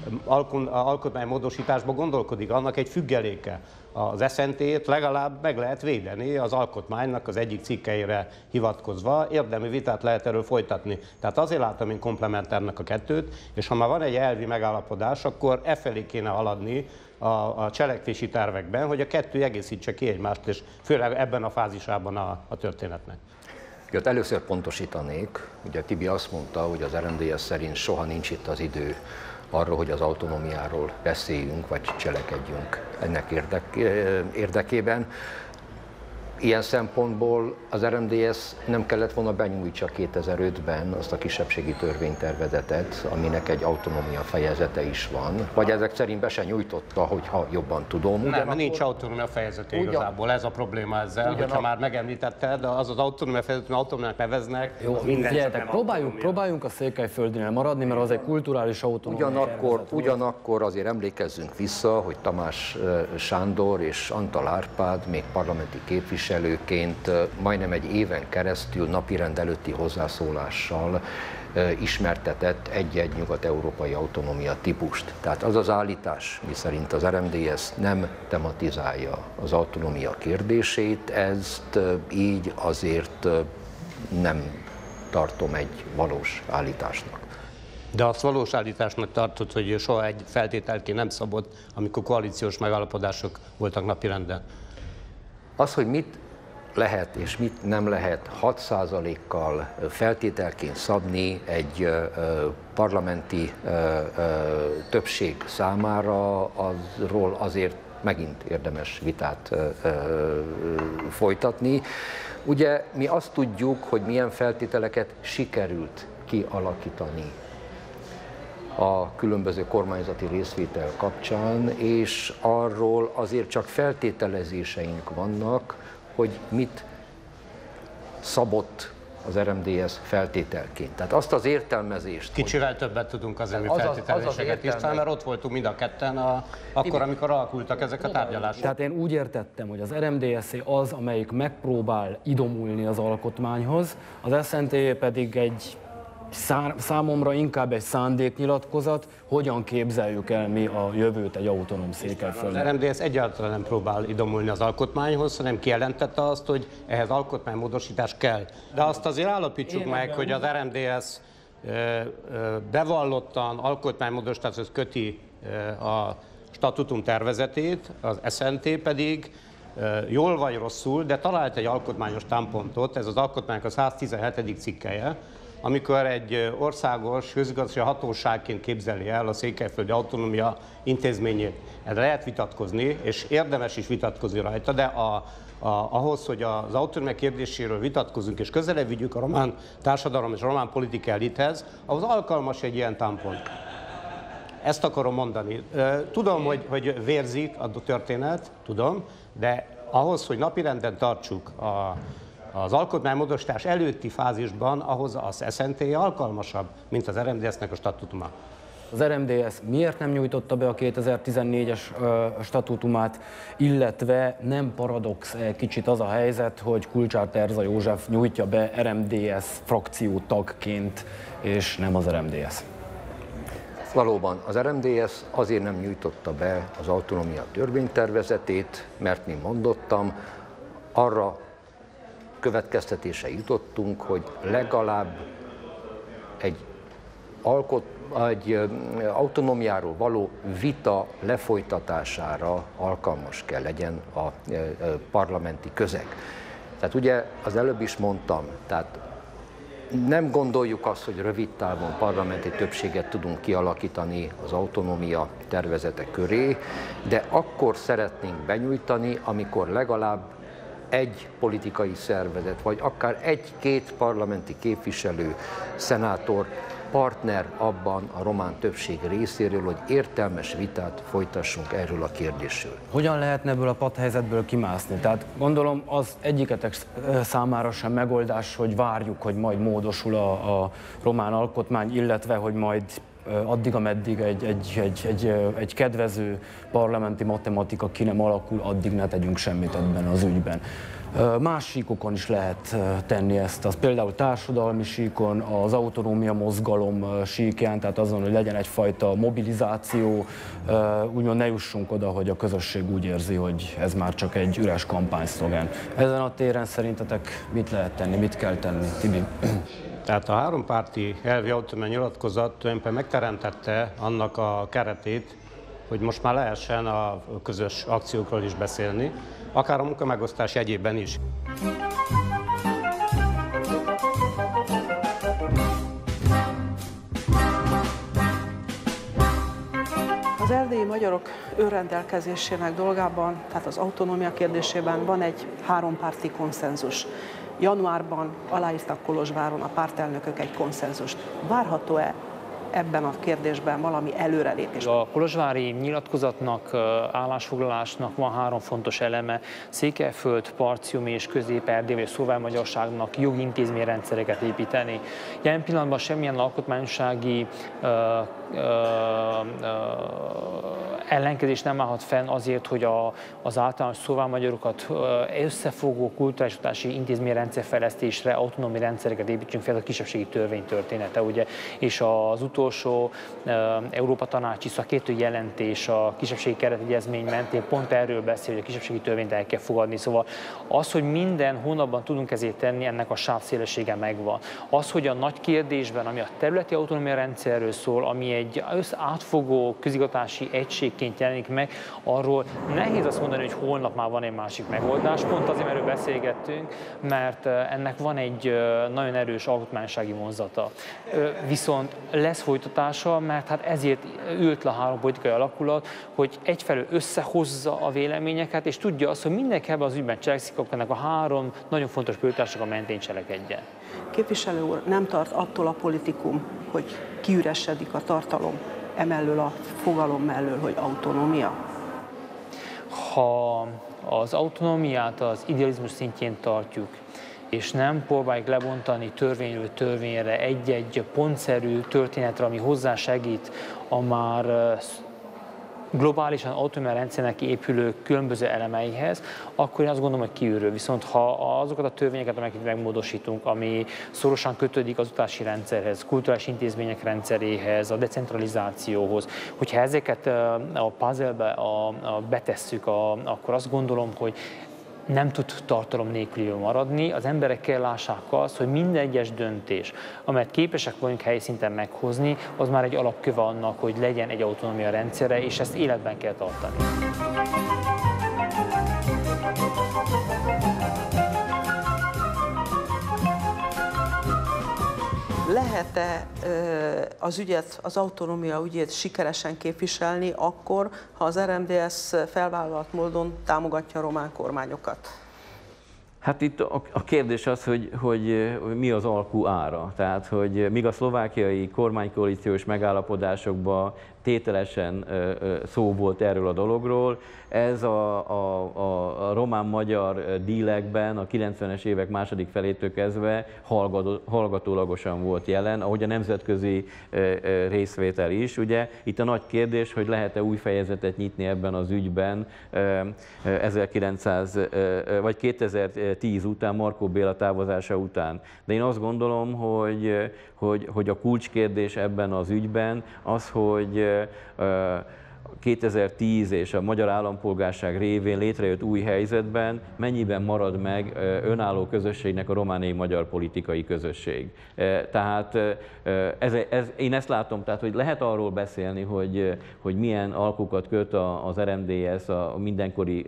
alkotmánymódosításba gondolkodik, annak egy függeléke. Az SZNT-t legalább meg lehet védeni az alkotmánynak az egyik cikkeire hivatkozva, érdemi vitát lehet erről folytatni. Tehát azért látom én komplementernek a kettőt, és ha már van egy elvi megállapodás, akkor felé kéne haladni a cselekvési tervekben, hogy a kettő egészítse ki egymást, és főleg ebben a fázisában a történetnek. Először pontosítanék, ugye Tibi azt mondta, hogy az RMDSZ szerint soha nincs itt az idő arról, hogy az autonómiáról beszéljünk, vagy cselekedjünk ennek érdekében. Ilyen szempontból az RMDSZ nem kellett volna benyújtsa 2005-ben azt a kisebbségi törvénytervezetet, aminek egy autonómia fejezete is van. Vagy ezek szerint be se nyújtotta, hogyha jobban tudom. Nem, nincs autonómia fejezete igazából, ez a probléma ezzel, hogyha már megemlítetted, de az autonómia fejezet, amit autonómiának neveznek. Jó, figyeljetek, próbáljunk a Székelyföldnél maradni, mert az egy kulturális autonómia. Ugyanakkor azért emlékezzünk vissza, hogy Tamás Sándor és Antal Árpád még parlamenti képviselőként majdnem egy éven keresztül napirend előtti hozzászólással ismertetett egy-egy nyugat-európai autonómia típust. Tehát az az állítás, miszerint az RMDSZ nem tematizálja az autonómia kérdését, ezt így azért nem tartom egy valós állításnak. De azt valós állításnak tartod, hogy soha egy feltételként nem szabott, amikor koalíciós megállapodások voltak napirenden? Az, hogy mit lehet és mit nem lehet 6%-kal feltételként szabni egy parlamenti többség számára, azról azért megint érdemes vitát folytatni. Ugye mi azt tudjuk, hogy milyen feltételeket sikerült kialakítani a különböző kormányzati részvétel kapcsán, és arról azért csak feltételezéseink vannak, hogy mit szabott az RMDSZ feltételként. Tehát azt az értelmezést... Kicsivel többet tudunk azért, mi feltételezéseket is, mert ott voltunk mind a ketten akkor, amikor alakultak ezek a tárgyalások. Tehát én úgy értettem, hogy az RMDSZ az, amelyik megpróbál idomulni az alkotmányhoz, az SZNT pedig egy számomra inkább egy szándéknyilatkozat, hogyan képzeljük el mi a jövőt egy autonóm Székelyföldön. Az RMDSZ egyáltalán nem próbál idomulni az alkotmányhoz, hanem kijelentette azt, hogy ehhez alkotmánymódosítás kell. De azt azért állapítsuk meg, hogy az RMDSZ bevallottan alkotmánymódosításhoz köti a statutum tervezetét, az SZNT pedig jól vagy rosszul, de talált egy alkotmányos támpontot, ez az alkotmánynak a 117. cikkelye, amikor egy országos közigazgatási hatóságként képzeli el a székelyföldi autonómia intézményét. Erre lehet vitatkozni, és érdemes is vitatkozni rajta, de ahhoz, hogy az autonómia kérdéséről vitatkozunk, és közelebb vigyük a román társadalom és a román politika elithez, ahhoz alkalmas egy ilyen támpont. Ezt akarom mondani. Tudom, hogy vérzik a történet, tudom, de ahhoz, hogy napirenden tartsuk az alkotmánymódosítás előtti fázisban, ahhoz az SZNT alkalmasabb, mint az RMDSZ-nek a statutuma. Az RMDSZ miért nem nyújtotta be a 2014-es statutumát, illetve nem paradox kicsit az a helyzet, hogy Kulcsár Terza József nyújtja be RMDSZ frakció tagként, és nem az RMDSZ? Valóban, az RMDSZ azért nem nyújtotta be az autonómia törvénytervezetét, mert, mint mondottam, arra következtetése jutottunk, hogy legalább egy autonómiáról való vita lefolytatására alkalmas kell legyen a parlamenti közeg. Tehát ugye az előbb is mondtam, tehát Nem gondoljuk azt, hogy rövid távon parlamenti többséget tudunk kialakítani az autonómia tervezete köré, de akkor szeretnénk benyújtani, amikor legalább egy politikai szervezet, vagy akár egy-két parlamenti képviselő, szenátor partner abban a román többség részéről, hogy értelmes vitát folytassunk erről a kérdésről. Hogyan lehetne ebből a patthelyzetből kimászni? Tehát gondolom az egyiketek számára sem megoldás, hogy várjuk, hogy majd módosul a román alkotmány, illetve hogy majd addig, ameddig egy kedvező parlamenti matematika ki nem alakul, addig ne tegyünk semmit ebben az ügyben. Más síkokon is lehet tenni ezt, az például társadalmi síkon, az autonómia mozgalom síkján, tehát azon, hogy legyen egyfajta mobilizáció, úgymond ne jussunk oda, hogy a közösség úgy érzi, hogy ez már csak egy üres kampányszlogen. Ezen a téren szerintetek mit lehet tenni, mit kell tenni, Tibi? Tehát a hárompárti elvi autonómia nyilatkozat tulajdonképpen megteremtette annak a keretét, hogy most már lehessen a közös akciókról is beszélni, akár a munkamegosztás jegyében is. Az erdélyi magyarok önrendelkezésének dolgában, tehát az autonómia kérdésében van egy hárompárti konszenzus. Januárban aláírtak Kolozsváron a pártelnökök egy konszenzust. Várható-e ebben a kérdésben valami előrelépés? A kolozsvári nyilatkozatnak, állásfoglalásnak van három fontos eleme. Székelyföld, Parcium és Közép-Erdély vagy Szlovák-Magyarországnak jogi intézményrendszereket építeni. Jelen pillanatban semmilyen alkotmányossági ellenkezés nem állhat fenn azért, hogy az általános szlovák-magyarokat összefogó kulturális oktatási intézményrendszerfejlesztésre autonómi rendszereket építsünk fel, a kisebbségi törvény története, ugye, és az utolsó Európa Tanácsi szakértői jelentés a kisebbségi keretegyezmény mentén pont erről beszél, hogy a kisebbségi törvényt el kell fogadni. Szóval az, hogy minden hónapban tudunk ezért tenni, ennek a sávszélessége megvan. Az, hogy a nagy kérdésben, ami a területi autonómia rendszerről szól, ami egy átfogó közigazgatási egységként jelenik meg, arról nehéz azt mondani, hogy holnap már van egy másik megoldás. Pont azért, erről beszélgettünk, mert ennek van egy nagyon erős alkotmányossági vonzata. Viszont lesz folytatása, mert hát ezért ült le a három politikai alakulat, hogy egyfelől összehozza a véleményeket, és tudja azt, hogy mindenki ebben az ügyben cselekszik, akkor ennek a három nagyon fontos prioritásnak a mentén cselekedjen. Képviselő úr, nem tart attól a politikum, hogy kiüresedik a tartalom emellől a fogalom mellől, hogy autonómia? Ha az autonómiát az idealizmus szintjén tartjuk, és nem próbáljuk lebontani törvényről törvényre egy-egy pontszerű történetre, ami hozzásegít a már globálisan autonómia rendszernek épülő különböző elemeihez, akkor én azt gondolom, hogy kiürül. Viszont ha azokat a törvényeket, amelyeket megmódosítunk, ami szorosan kötődik az oktatási rendszerhez, kulturális intézmények rendszeréhez, a decentralizációhoz, hogyha ezeket a puzzle-be betesszük, akkor azt gondolom, hogy nem tud tartalom nélkül maradni. Az emberek kell lássák azt, hogy minden egyes döntés, amelyet képesek vagyunk helyszinten meghozni, az már egy alapköve annak, hogy legyen egy autonómia rendszere, és ezt életben kell tartani. Lehet-e az ügyet, az autonómia ügyét sikeresen képviselni akkor, ha az RMDSZ felvállalt módon támogatja a román kormányokat? Hát itt a kérdés az, hogy mi az alkú ára. Tehát, hogy míg a szlovákiai kormánykoalíciós megállapodásokban tételesen szó volt erről a dologról, ez a román-magyar dílekben a 90-es évek második felétől kezdve hallgatólagosan volt jelen, ahogy a nemzetközi részvétel is. Ugye itt a nagy kérdés, hogy lehet-e új fejezetet nyitni ebben az ügyben 2010 után, Markó Béla távozása után. De én azt gondolom, hogy a kulcskérdés ebben az ügyben az, hogy 2010 és a magyar állampolgárság révén létrejött új helyzetben mennyiben marad meg önálló közösségnek a romániai magyar politikai közösség. Tehát én ezt látom, tehát hogy lehet arról beszélni, hogy milyen alkukat köt az RMDSZ a mindenkori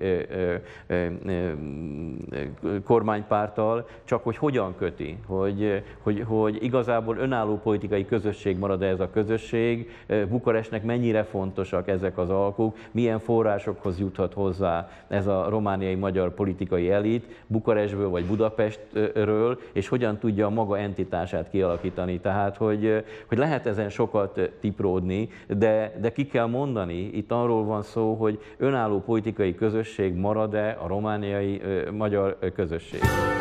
kormánypárttal, csak hogy hogyan köti, hogy igazából önálló politikai közösség marad ez a közösség, Bukarestnek mennyire fontosak ezek az alkuk, milyen forrásokhoz juthat hozzá ez a romániai magyar politikai elit, Bukarestből vagy Budapestről, és hogyan tudja a maga entitását kialakítani. Tehát, hogy lehet ezen sokat tipródni, de ki kell mondani, itt arról van szó, hogy önálló politikai közösség marad-e a romániai magyar közösség.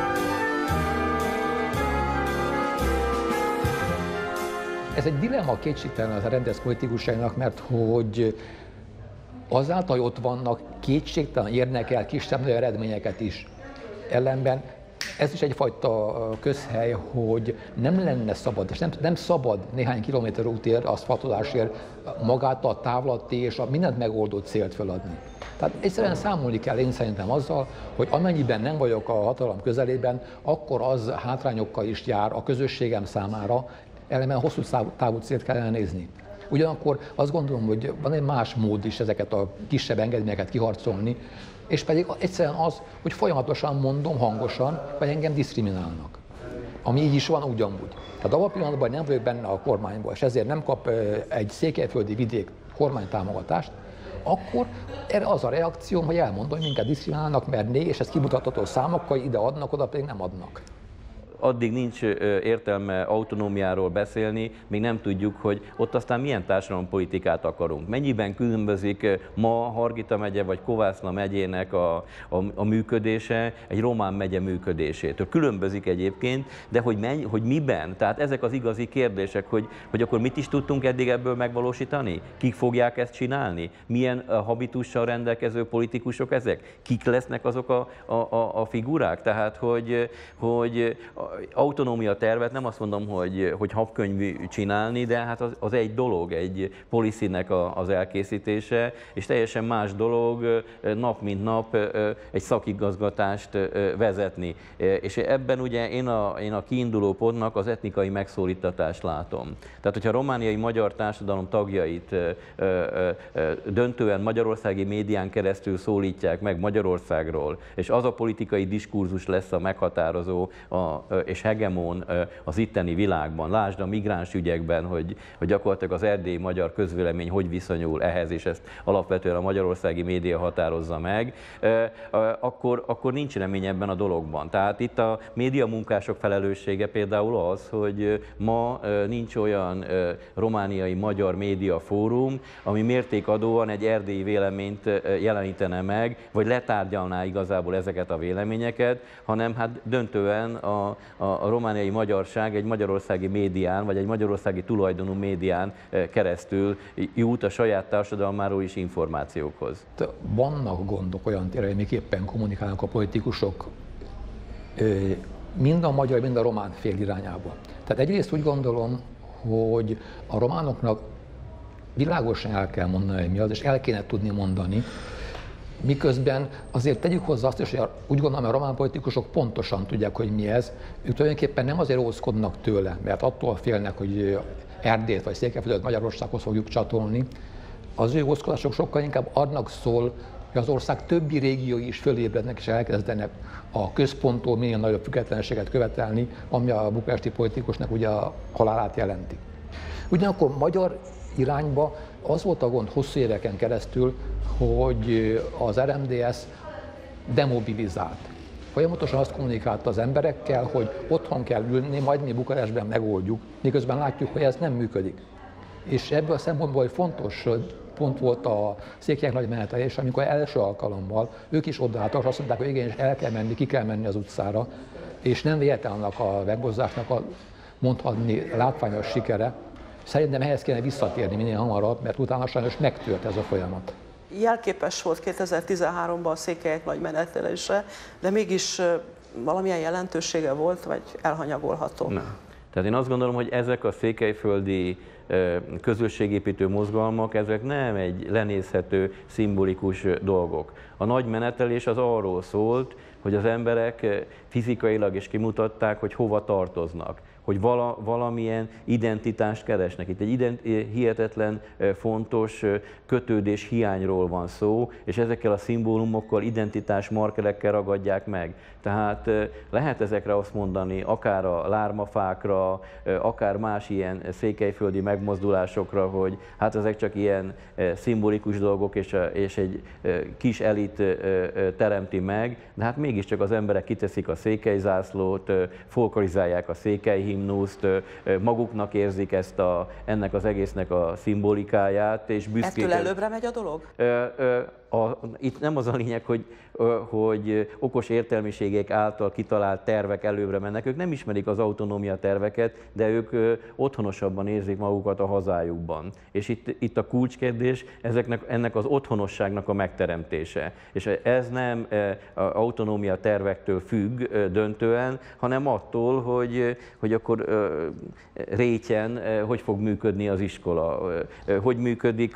Ez egy dilemma kétségtelen az RMDSZ politikusainak, mert hogy azáltal, hogy ott vannak, kétségtelen érnek el kisebb-nagyobb eredményeket is. Ellenben ez is egyfajta közhely, hogy nem lenne szabad, és nem szabad néhány kilométer útért, aszfaltozásért magát a távlati és a mindent megoldó célt feladni. Tehát egyszerűen számolni kell én szerintem azzal, hogy amennyiben nem vagyok a hatalom közelében, akkor az hátrányokkal is jár a közösségem számára, ellenben hosszú távú célt kellene nézni. Ugyanakkor azt gondolom, hogy van egy más mód is ezeket a kisebb engedményeket kiharcolni, és pedig egyszerűen az, hogy folyamatosan mondom hangosan, hogy engem diszkriminálnak. Ami így is van, ugyanúgy. Tehát abban a pillanatban nem vagyok benne a kormányban, és ezért nem kap egy székelyföldi vidék kormánytámogatást, akkor erre az a reakcióm, hogy elmondom, hogy minket diszkriminálnak, mert és ez kimutatható számokkal, ide adnak, oda pedig nem adnak. Addig nincs értelme autonómiáról beszélni, még nem tudjuk, hogy ott aztán milyen társadalompolitikát akarunk. Mennyiben különbözik ma Hargita megye vagy Kovászna megyének a működése egy román megye működésétől. Különbözik egyébként, de hogy miben? Tehát ezek az igazi kérdések, hogy akkor mit is tudtunk eddig ebből megvalósítani? Kik fogják ezt csinálni? Milyen habitussal rendelkező politikusok ezek? Kik lesznek azok a figurák? Tehát, hogy autonómia tervet nem azt mondom, hogy habkönyv csinálni, de hát az egy dolog, egy policynek az elkészítése, és teljesen más dolog nap mint nap egy szakigazgatást vezetni. És ebben ugye én a kiinduló pontnak az etnikai megszólítatást látom. Tehát, hogyha a romániai magyar társadalom tagjait döntően magyarországi médián keresztül szólítják meg Magyarországról, és az a politikai diskurzus lesz a meghatározó és hegemon az itteni világban. Lásd a migráns ügyekben, hogy gyakorlatilag az erdélyi magyar közvélemény hogy viszonyul ehhez, és ezt alapvetően a magyarországi média határozza meg, akkor nincs remény ebben a dologban. Tehát itt a médiamunkások felelőssége például az, hogy ma nincs olyan romániai magyar média fórum, ami mértékadóan egy erdélyi véleményt jelenítene meg, vagy letárgyalná igazából ezeket a véleményeket, hanem hát döntően a romániai magyarság egy magyarországi médián, vagy egy magyarországi tulajdonú médián keresztül jut a saját társadalmáról is információkhoz. Vannak gondok olyan téren, hogy miképpen kommunikálnak a politikusok mind a magyar, mind a román fél irányába. Tehát egyrészt úgy gondolom, hogy a románoknak világosan el kell mondani, hogy mi az, és el kéne tudni mondani, miközben azért tegyük hozzá azt is, hogy úgy gondolom, hogy a román politikusok pontosan tudják, hogy mi ez. Ők tulajdonképpen nem azért ózkodnak tőle, mert attól félnek, hogy Erdélyt vagy Székelyföldet Magyarországhoz fogjuk csatolni. Az ő ózkodások sokkal inkább adnak szól, hogy az ország többi régiói is fölébrednek és elkezdenek a központtól minél nagyobb függetlenséget követelni, ami a bukaresti politikusnak ugye a halálát jelenti. Ugyanakkor magyar irányba az volt a gond hosszú éveken keresztül, hogy az RMDSZ demobilizált. Folyamatosan azt kommunikálta az emberekkel, hogy otthon kell ülni, majd mi Bukarestben megoldjuk, miközben látjuk, hogy ez nem működik. És ebből a szempontból fontos pont volt a székelyek nagy menetelés, amikor első alkalommal ők is odaálltak, és azt mondták, hogy igenis el kell menni, ki kell menni az utcára, és nem véletlen annak a megbozásnak a mondhatni látványos sikere. Szerintem ehhez kéne visszatérni minél hamarabb, mert utána sajnos megtört ez a folyamat. Jelképes volt 2013-ban a székelyek nagy menetelése, de mégis valamilyen jelentősége volt, vagy elhanyagolható? Nem. Tehát én azt gondolom, hogy ezek a székelyföldi közösségépítő mozgalmak, ezek nem egy lenézhető, szimbolikus dolgok. A nagy menetelés az arról szólt, hogy az emberek fizikailag is kimutatták, hogy hova tartoznak, hogy valamilyen identitást keresnek. Itt egy hihetetlen fontos kötődés hiányról van szó, és ezekkel a szimbólumokkal, identitás markerekkel ragadják meg. Tehát lehet ezekre azt mondani, akár a lármafákra, akár más ilyen székelyföldi megmozdulásokra, hogy hát ezek csak ilyen szimbolikus dolgok, és egy kis elit teremti meg, de hát mégiscsak az emberek kiteszik a székelyzászlót, folklorizálják a székelyhimnuszt, maguknak érzik ennek az egésznek a szimbolikáját, és büszkék. Ettől előbbre megy a dolog? Itt nem az a lényeg, hogy okos értelmiségek által kitalált tervek előbbre mennek. Ők nem ismerik az autonómia terveket, de ők otthonosabban érzik magukat a hazájukban. És itt a kulcskérdés ennek az otthonosságnak a megteremtése. És ez nem autonómia tervektől függ döntően, hanem attól, hogy akkor rétjen hogy fog működni az iskola, hogy működik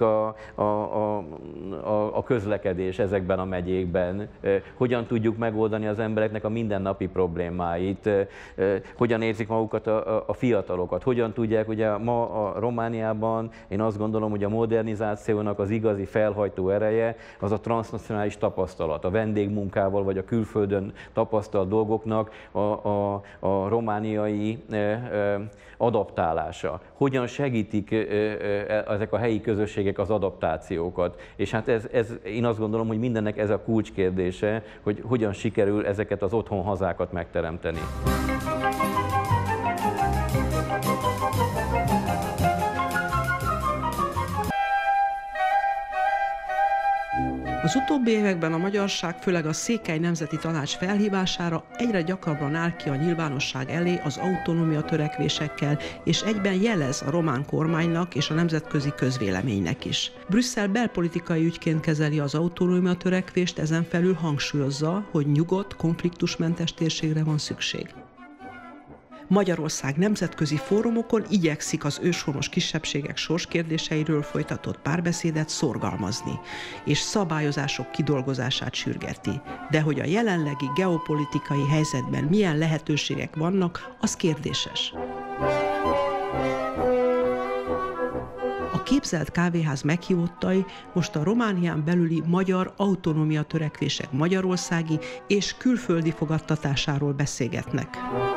a közlekedés ezekben a megyékben, hogyan tudjuk megoldani az embereknek a mindennapi problémáit, hogyan érzik magukat a fiatalokat, hogyan tudják, ugye ma a Romániában én azt gondolom, hogy a modernizációnak az igazi felhajtó ereje az a transznacionális tapasztalat, a vendégmunkával vagy a külföldön tapasztalt dolgoknak a romániai adaptálása. Hogyan segítik ezek a helyi közösségek az adaptációkat. És hát én azt gondolom, hogy mindennek ez a kulcskérdése, hogy hogyan sikerül ezeket az otthonhazákat megteremteni. Az utóbbi években a magyarság, főleg a Székely Nemzeti Tanács felhívására egyre gyakrabban áll ki a nyilvánosság elé az autonómia törekvésekkel, és egyben jelez a román kormánynak és a nemzetközi közvéleménynek is. Brüsszel belpolitikai ügyként kezeli az autonómia törekvést, ezen felül hangsúlyozza, hogy nyugodt, konfliktusmentes térségre van szükség. Magyarország nemzetközi fórumokon igyekszik az őshonos kisebbségek sorskérdéseiről folytatott párbeszédet szorgalmazni, és szabályozások kidolgozását sürgeti. De hogy a jelenlegi geopolitikai helyzetben milyen lehetőségek vannak, az kérdéses. A képzelt kávéház meghívottai most a Románián belüli magyar autonómia törekvések magyarországi és külföldi fogadtatásáról beszélgetnek.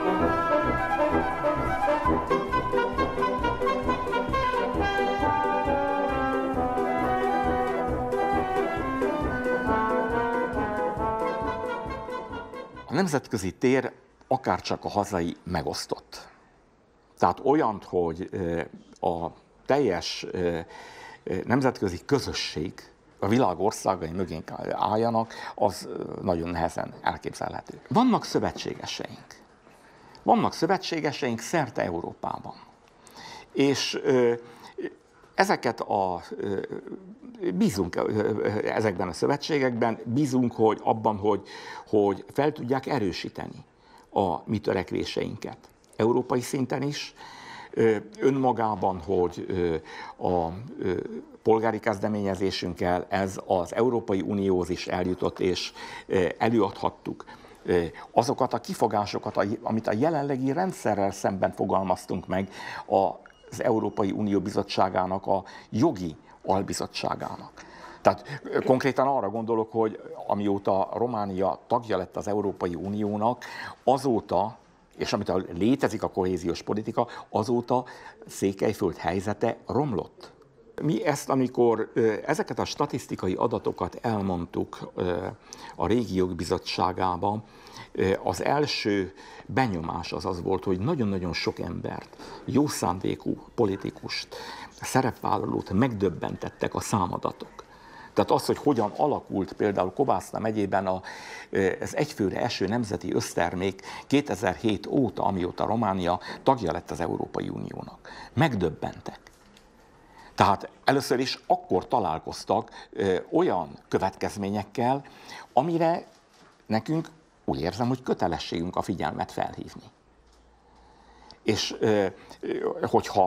A nemzetközi tér akárcsak a hazai megosztott. Tehát olyan, hogy a teljes nemzetközi közösség a világ országai mögé álljanak, az nagyon nehezen elképzelhető. Vannak szövetségeseink. Vannak szövetségeseink szerte Európában. És bízunk ezekben a szövetségekben, bízunk abban, hogy fel tudják erősíteni a mi törekvéseinket. Európai szinten is, önmagában, hogy a polgári kezdeményezésünkkel ez az Európai Unióhoz is eljutott, és előadhattuk azokat a kifogásokat, amit a jelenlegi rendszerrel szemben fogalmaztunk meg az Európai Unió Bizottságának, a jogi albizottságának. Tehát konkrétan arra gondolok, hogy amióta Románia tagja lett az Európai Uniónak, azóta, és amit létezik a kohéziós politika, azóta Székelyföld helyzete romlott. Mi ezt, amikor ezeket a statisztikai adatokat elmondtuk a Régiók Bizottságában, az első benyomás az volt, hogy nagyon-nagyon sok embert, jó szándékú politikust, szerepvállalót megdöbbentettek a számadatok. Tehát az, hogy hogyan alakult például Kovászna megyében az egyfőre eső nemzeti össztermék 2007 óta, amióta Románia tagja lett az Európai Uniónak. Megdöbbentek. Tehát először is akkor találkoztak olyan következményekkel, amire nekünk úgy érzem, hogy kötelességünk a figyelmet felhívni. És hogyha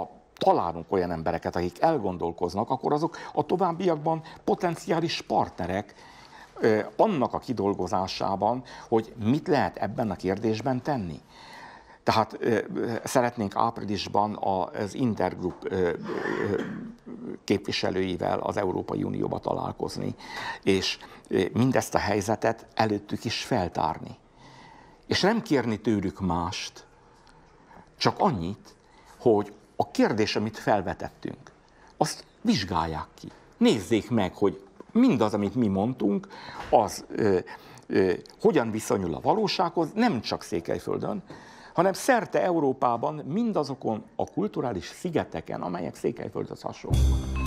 találunk olyan embereket, akik elgondolkoznak, akkor azok a továbbiakban potenciális partnerek annak a kidolgozásában, hogy mit lehet ebben a kérdésben tenni. Tehát szeretnénk áprilisban az Intergroup képviselőivel az Európai Unióba találkozni, és mindezt a helyzetet előttük is feltárni. És nem kérni tőlük mást, csak annyit, hogy a kérdés, amit felvetettünk, azt vizsgálják ki. Nézzék meg, hogy mindaz, amit mi mondtunk, az hogyan viszonyul a valósághoz, nem csak Székelyföldön, hanem szerte Európában mindazokon a kulturális szigeteken, amelyek Székelyföldhöz hasonlóak.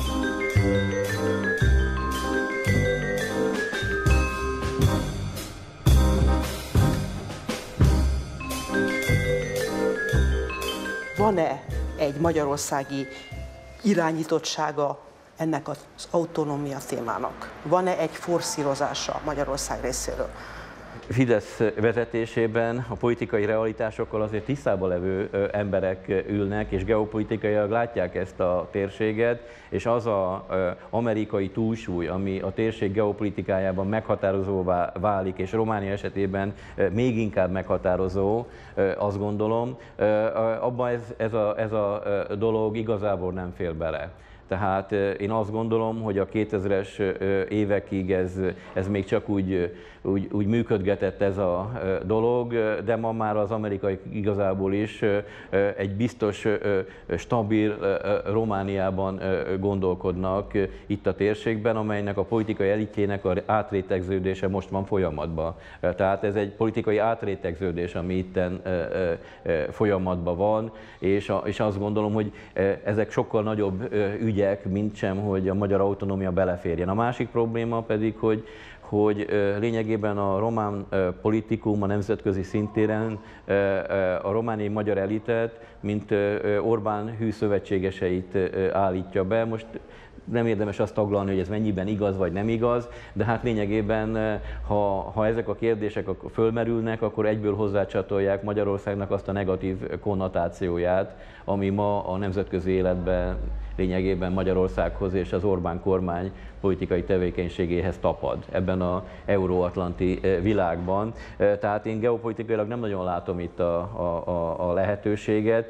Van-e egy magyarországi irányítottsága ennek az autonómia témának? Van-e egy forszírozása Magyarország részéről? Fidesz vezetésében a politikai realitásokkal azért tisztában levő emberek ülnek, és geopolitikailag látják ezt a térséget, és az az amerikai túlsúly, ami a térség geopolitikájában meghatározóvá válik, és Románia esetében még inkább meghatározó, azt gondolom, abban ez a dolog igazából nem fér bele. Tehát én azt gondolom, hogy a 2000-es évekig ez még csak úgy működgetett ez a dolog, de ma már az amerikai igazából is egy biztos, stabil Romániában gondolkodnak itt a térségben, amelynek a politikai elitjének az átrétegződése most van folyamatban. Tehát ez egy politikai átrétegződés, ami itten folyamatban van, és azt gondolom, hogy ezek sokkal nagyobb ügyek, mint sem, hogy a magyar autonómia beleférjen. A másik probléma pedig, hogy lényegében a román politikum a nemzetközi szintéren a romániai magyar elitet, mint Orbán hű szövetségeseit állítja be. Most nem érdemes azt taglalni, hogy ez mennyiben igaz vagy nem igaz, de hát lényegében, ha ezek a kérdések fölmerülnek, akkor egyből hozzácsatolják Magyarországnak azt a negatív konnotációját, ami ma a nemzetközi életben lényegében Magyarországhoz és az Orbán kormány politikai tevékenységéhez tapad ebben az euróatlanti világban. Tehát én geopolitikailag nem nagyon látom itt a lehetőséget.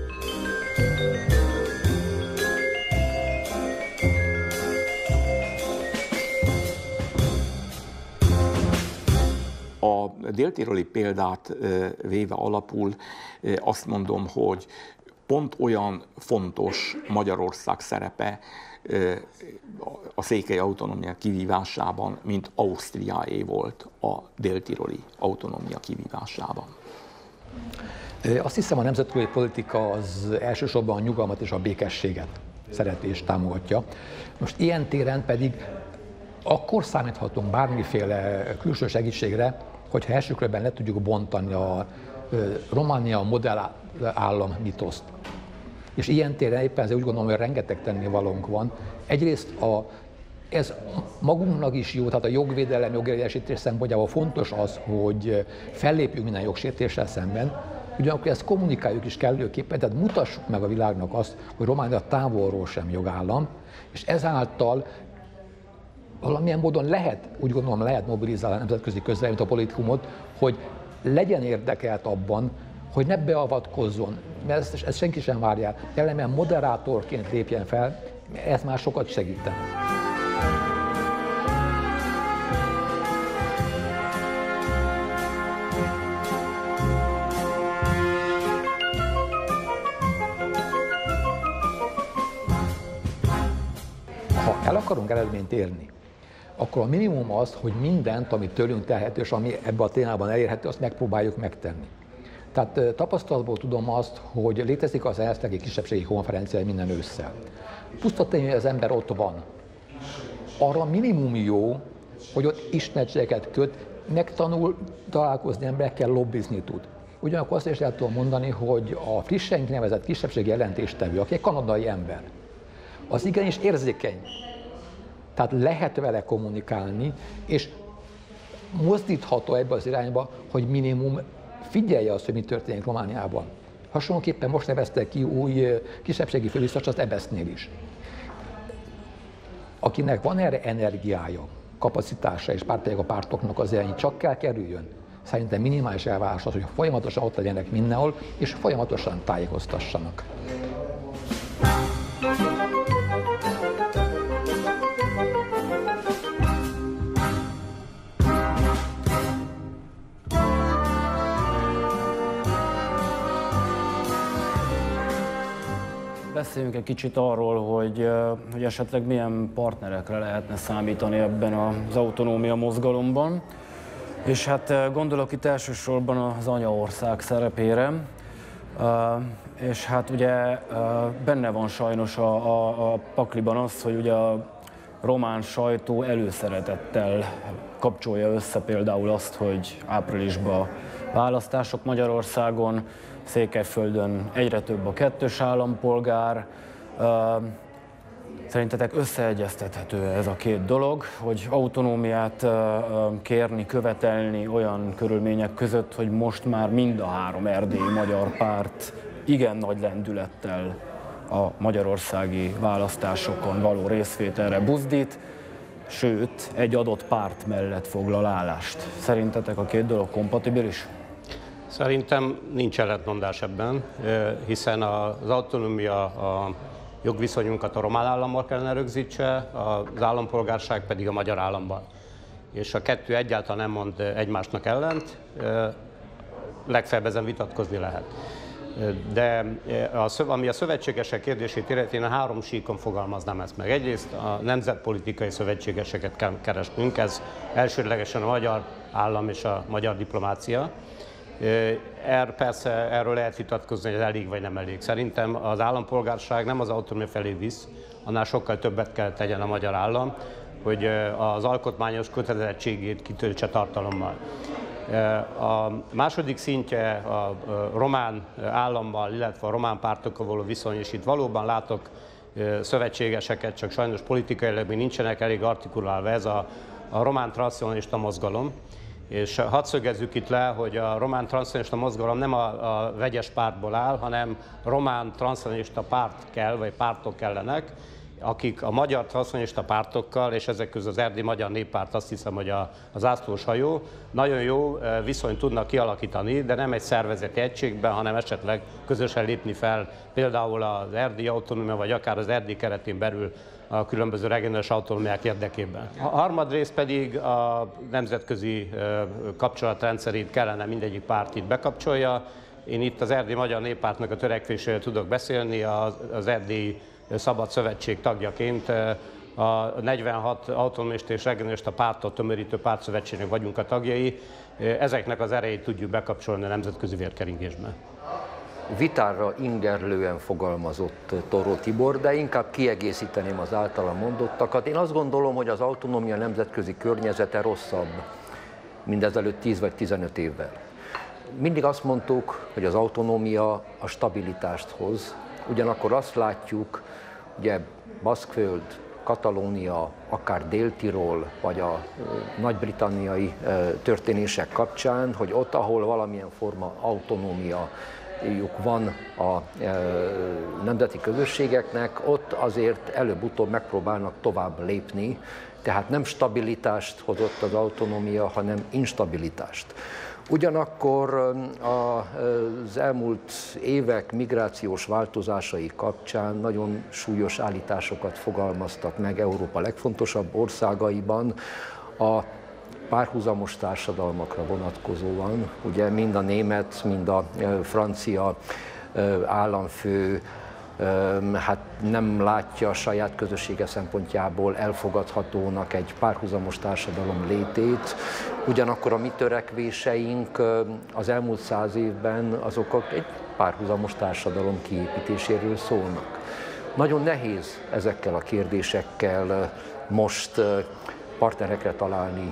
A déltiroli példát véve alapul azt mondom, hogy pont olyan fontos Magyarország szerepe a székely autonómia kivívásában, mint Ausztriáé volt a déltiroli autonómia kivívásában. Azt hiszem, a nemzetközi politika az elsősorban a nyugalmat és a békességet szereti és támogatja. Most ilyen téren pedig akkor számíthatunk bármiféle külső segítségre, hogyha első körben le tudjuk bontani a Románia modellállam mitoszt. És ilyen téren éppen ezért úgy gondolom, hogy rengeteg tennivalónk van. Egyrészt ez magunknak is jó, tehát a jogvédelem, jogérvényesítés szempontjából fontos az, hogy fellépjünk minden jogsértéssel szemben, ugyanakkor ezt kommunikáljuk is kellőképpen, tehát mutassuk meg a világnak azt, hogy Románia távolról sem jogállam, és ezáltal valamilyen módon úgy gondolom lehet mobilizálni a nemzetközi közvéleményt, a politikumot, hogy legyen érdekelt abban, hogy ne beavatkozzon, mert ezt senki sem várja el, jelenleg moderátorként lépjen fel, ez már sokat segítene. Ha el akarunk eredményt érni, akkor a minimum az, hogy mindent, ami tőlünk telhető, és ami ebben a témában elérhető, azt megpróbáljuk megtenni. Tehát tapasztalatból tudom azt, hogy létezik az ENSZ-nek egy kisebbségi konferencia minden ősszel. Puszta tény, hogy az ember ott van. Arra minimum jó, hogy ott ismeretségeket köt, megtanul találkozni emberekkel, lobbizni tud. Ugyanakkor azt is el tudom mondani, hogy a frissen kinevezett kisebbségi jelentéstevő, aki egy kanadai ember, az igenis érzékeny. Tehát lehet vele kommunikálni, és mozdítható ebbe az irányba, hogy minimum figyelje azt, hogy mi történik Romániában. Hasonlóképpen most neveztek ki új kisebbségi főbiztost az EBESZ-nél is. Akinek van erre energiája, kapacitása és pártolják a pártoknak az elején, csak kell kerüljön. Szerintem minimális elvárás az, hogy folyamatosan ott legyenek mindenhol, és folyamatosan tájékoztassanak. Beszéljünk egy kicsit arról, hogy esetleg milyen partnerekre lehetne számítani ebben az autonómia mozgalomban. És hát gondolok itt elsősorban az anyaország szerepére, és hát ugye benne van sajnos a pakliban az, hogy ugye a román sajtó előszeretettel kapcsolja össze például azt, hogy áprilisban választások Magyarországon, Székelyföldön egyre több a kettős állampolgár. Szerintetek összeegyeztethető ez a két dolog, hogy autonómiát kérni, követelni olyan körülmények között, hogy most már mind a három erdélyi magyar párt igen nagy lendülettel a magyarországi választásokon való részvételre buzdít, sőt, egy adott párt mellett foglal állást. Szerintetek a két dolog kompatibilis? Szerintem nincs ellentmondás ebben, hiszen az autonómia a jogviszonyunkat a román állammal kellene rögzítse, az állampolgárság pedig a magyar államban. És a kettő egyáltalán nem mond egymásnak ellent, legfeljebb ezen vitatkozni lehet. De ami a szövetségesek kérdését illeti, én a három síkon fogalmaznám ezt meg. Egyrészt a nemzetpolitikai szövetségeseket kell keresnünk, ez elsődlegesen a magyar állam és a magyar diplomácia. Persze erről lehet vitatkozni, hogy ez elég vagy nem elég. Szerintem az állampolgárság nem az autonómia felé visz, annál sokkal többet kell tegyen a magyar állam, hogy az alkotmányos kötelezettségét kitöltse tartalommal. A második szintje a román állammal, illetve a román pártokkal való viszony, és itt valóban látok szövetségeseket, csak sajnos politikailag még nincsenek elég artikulálva, ez a román transzcionalista mozgalom. És hadd szögezzük itt le, hogy a román transzcionalista mozgalom nem a vegyes pártból áll, hanem román transzcionalista párt kell, vagy pártok kellenek, akik a magyar transzcionalista pártokkal, és ezek közül az Erdélyi Magyar Néppárt azt hiszem, hogy az zászlós hajó, nagyon jó viszonyt tudnak kialakítani, de nem egy szervezeti egységben, hanem esetleg közösen lépni fel, például az erdélyi autonómia, vagy akár az Erdély keretén belül a különböző regionális autonómiák érdekében. A harmadrészt pedig a nemzetközi kapcsolatrendszerét kellene mindegyik párt itt bekapcsolja. Én itt az Erdélyi Magyar Néppártnak a törekvéséről tudok beszélni, az Erdélyi Szabad Szövetség tagjaként a 46 autonomista és regionalista pártot tömörítő pártszövetségnek vagyunk a tagjai. Ezeknek az erejét tudjuk bekapcsolni a nemzetközi vérkeringésbe. Vitára ingerlően fogalmazott Toró Tibor, de inkább kiegészíteném az általa mondottakat. Én azt gondolom, hogy az autonómia nemzetközi környezete rosszabb, mint ezelőtt 10 vagy 15 évvel. Mindig azt mondtuk, hogy az autonómia a stabilitást hoz, ugyanakkor azt látjuk, ugye Baszkföld, Katalónia, akár Dél-Tirol, vagy a nagy-britanniai történések kapcsán, hogy ott, ahol valamilyen forma autonómia van a nemzeti közösségeknek, ott azért előbb-utóbb megpróbálnak tovább lépni, tehát nem stabilitást hozott az autonómia, hanem instabilitást. Ugyanakkor az elmúlt évek migrációs változásai kapcsán nagyon súlyos állításokat fogalmaztak meg Európa legfontosabb országaiban a párhuzamos társadalmakra vonatkozóan. Ugye mind a német, mind a francia államfő hát nem látja a saját közössége szempontjából elfogadhatónak egy párhuzamos társadalom létét. Ugyanakkor a mi törekvéseink az elmúlt 100 évben azok egy párhuzamos társadalom kiépítéséről szólnak. Nagyon nehéz ezekkel a kérdésekkel most partnerekre találni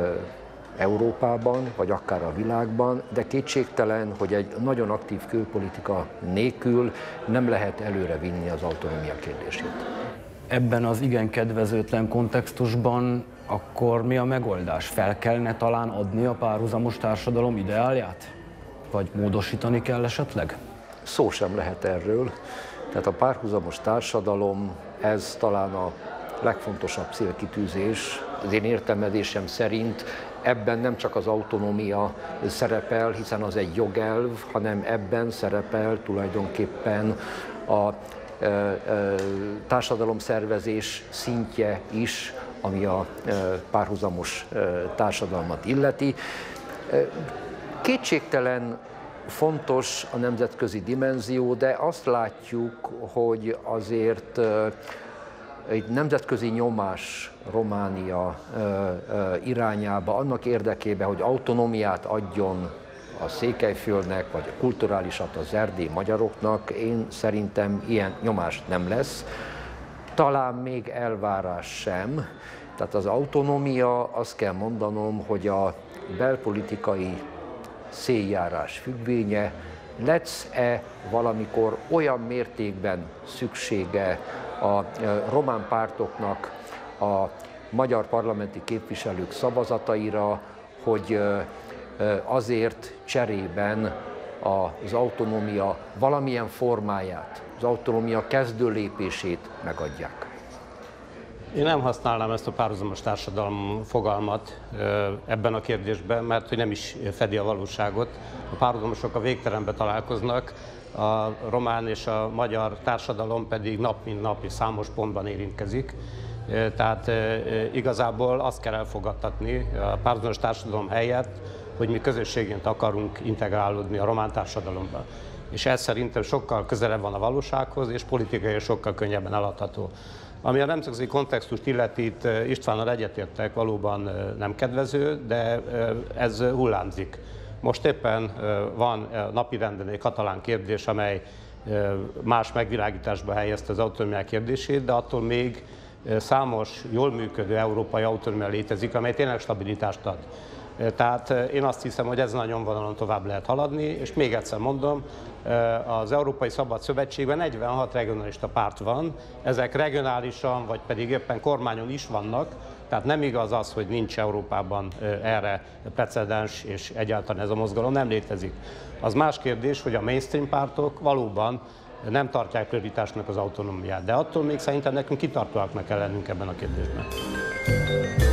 Európában, vagy akár a világban, de kétségtelen, hogy egy nagyon aktív külpolitika nélkül nem lehet előre vinni az autonómia kérdését. Ebben az igen kedvezőtlen kontextusban akkor mi a megoldás? Fel kellene talán adni a párhuzamos társadalom ideálját? Vagy módosítani kell esetleg? szó sem lehet erről. Tehát a párhuzamos társadalom, ez talán a legfontosabb célkitűzés. Az én értelmezésem szerint ebben nem csak az autonómia szerepel, hiszen az egy jogelv, hanem ebben szerepel tulajdonképpen a társadalomszervezés szintje is, ami a párhuzamos társadalmat illeti. Kétségtelen fontos a nemzetközi dimenzió, de azt látjuk, hogy azért egy nemzetközi nyomás Románia irányába, annak érdekében, hogy autonómiát adjon a Székelyföldnek, vagy kulturálisat az erdélyi magyaroknak, én szerintem ilyen nyomás nem lesz. Talán még elvárás sem. Tehát az autonómia, azt kell mondanom, hogy a belpolitikai széljárás függvénye, lesz-e valamikor olyan mértékben szüksége a román pártoknak a magyar parlamenti képviselők szavazataira, hogy azért cserében az autonómia valamilyen formáját, az autonómia kezdő lépését megadják. Én nem használnám ezt a párhuzamos társadalom fogalmat ebben a kérdésben, mert hogy nem is fedi a valóságot. A párhuzamosok a végtelenbe találkoznak, a román és a magyar társadalom pedig nap mint nap és számos pontban érintkezik. Tehát igazából azt kell elfogadtatni a párhuzamos társadalom helyett, hogy mi közösségként akarunk integrálódni a román társadalomba. És ez szerintem sokkal közelebb van a valósághoz, és politikai sokkal könnyebben eladható. Ami a nemzetközi kontextust illeti, itt Istvánnal egyetértek, valóban nem kedvező, de ez hullámzik. Most éppen van napirenden egy katalán kérdés, amely más megvilágításba helyezte az autonómia kérdését, de attól még számos jól működő európai autonómia létezik, amely tényleg stabilitást ad. Tehát én azt hiszem, hogy ezen a nyomvonalon tovább lehet haladni, és még egyszer mondom, az Európai Szabad Szövetségben 46 regionalista párt van, ezek regionálisan, vagy pedig éppen kormányon is vannak, tehát nem igaz az, hogy nincs Európában erre precedens, és egyáltalán ez a mozgalom nem létezik. Az más kérdés, hogy a mainstream pártok valóban nem tartják prioritásnak az autonómiát, de attól még szerintem nekünk kitartóaknak kell lennünk ebben a kérdésben.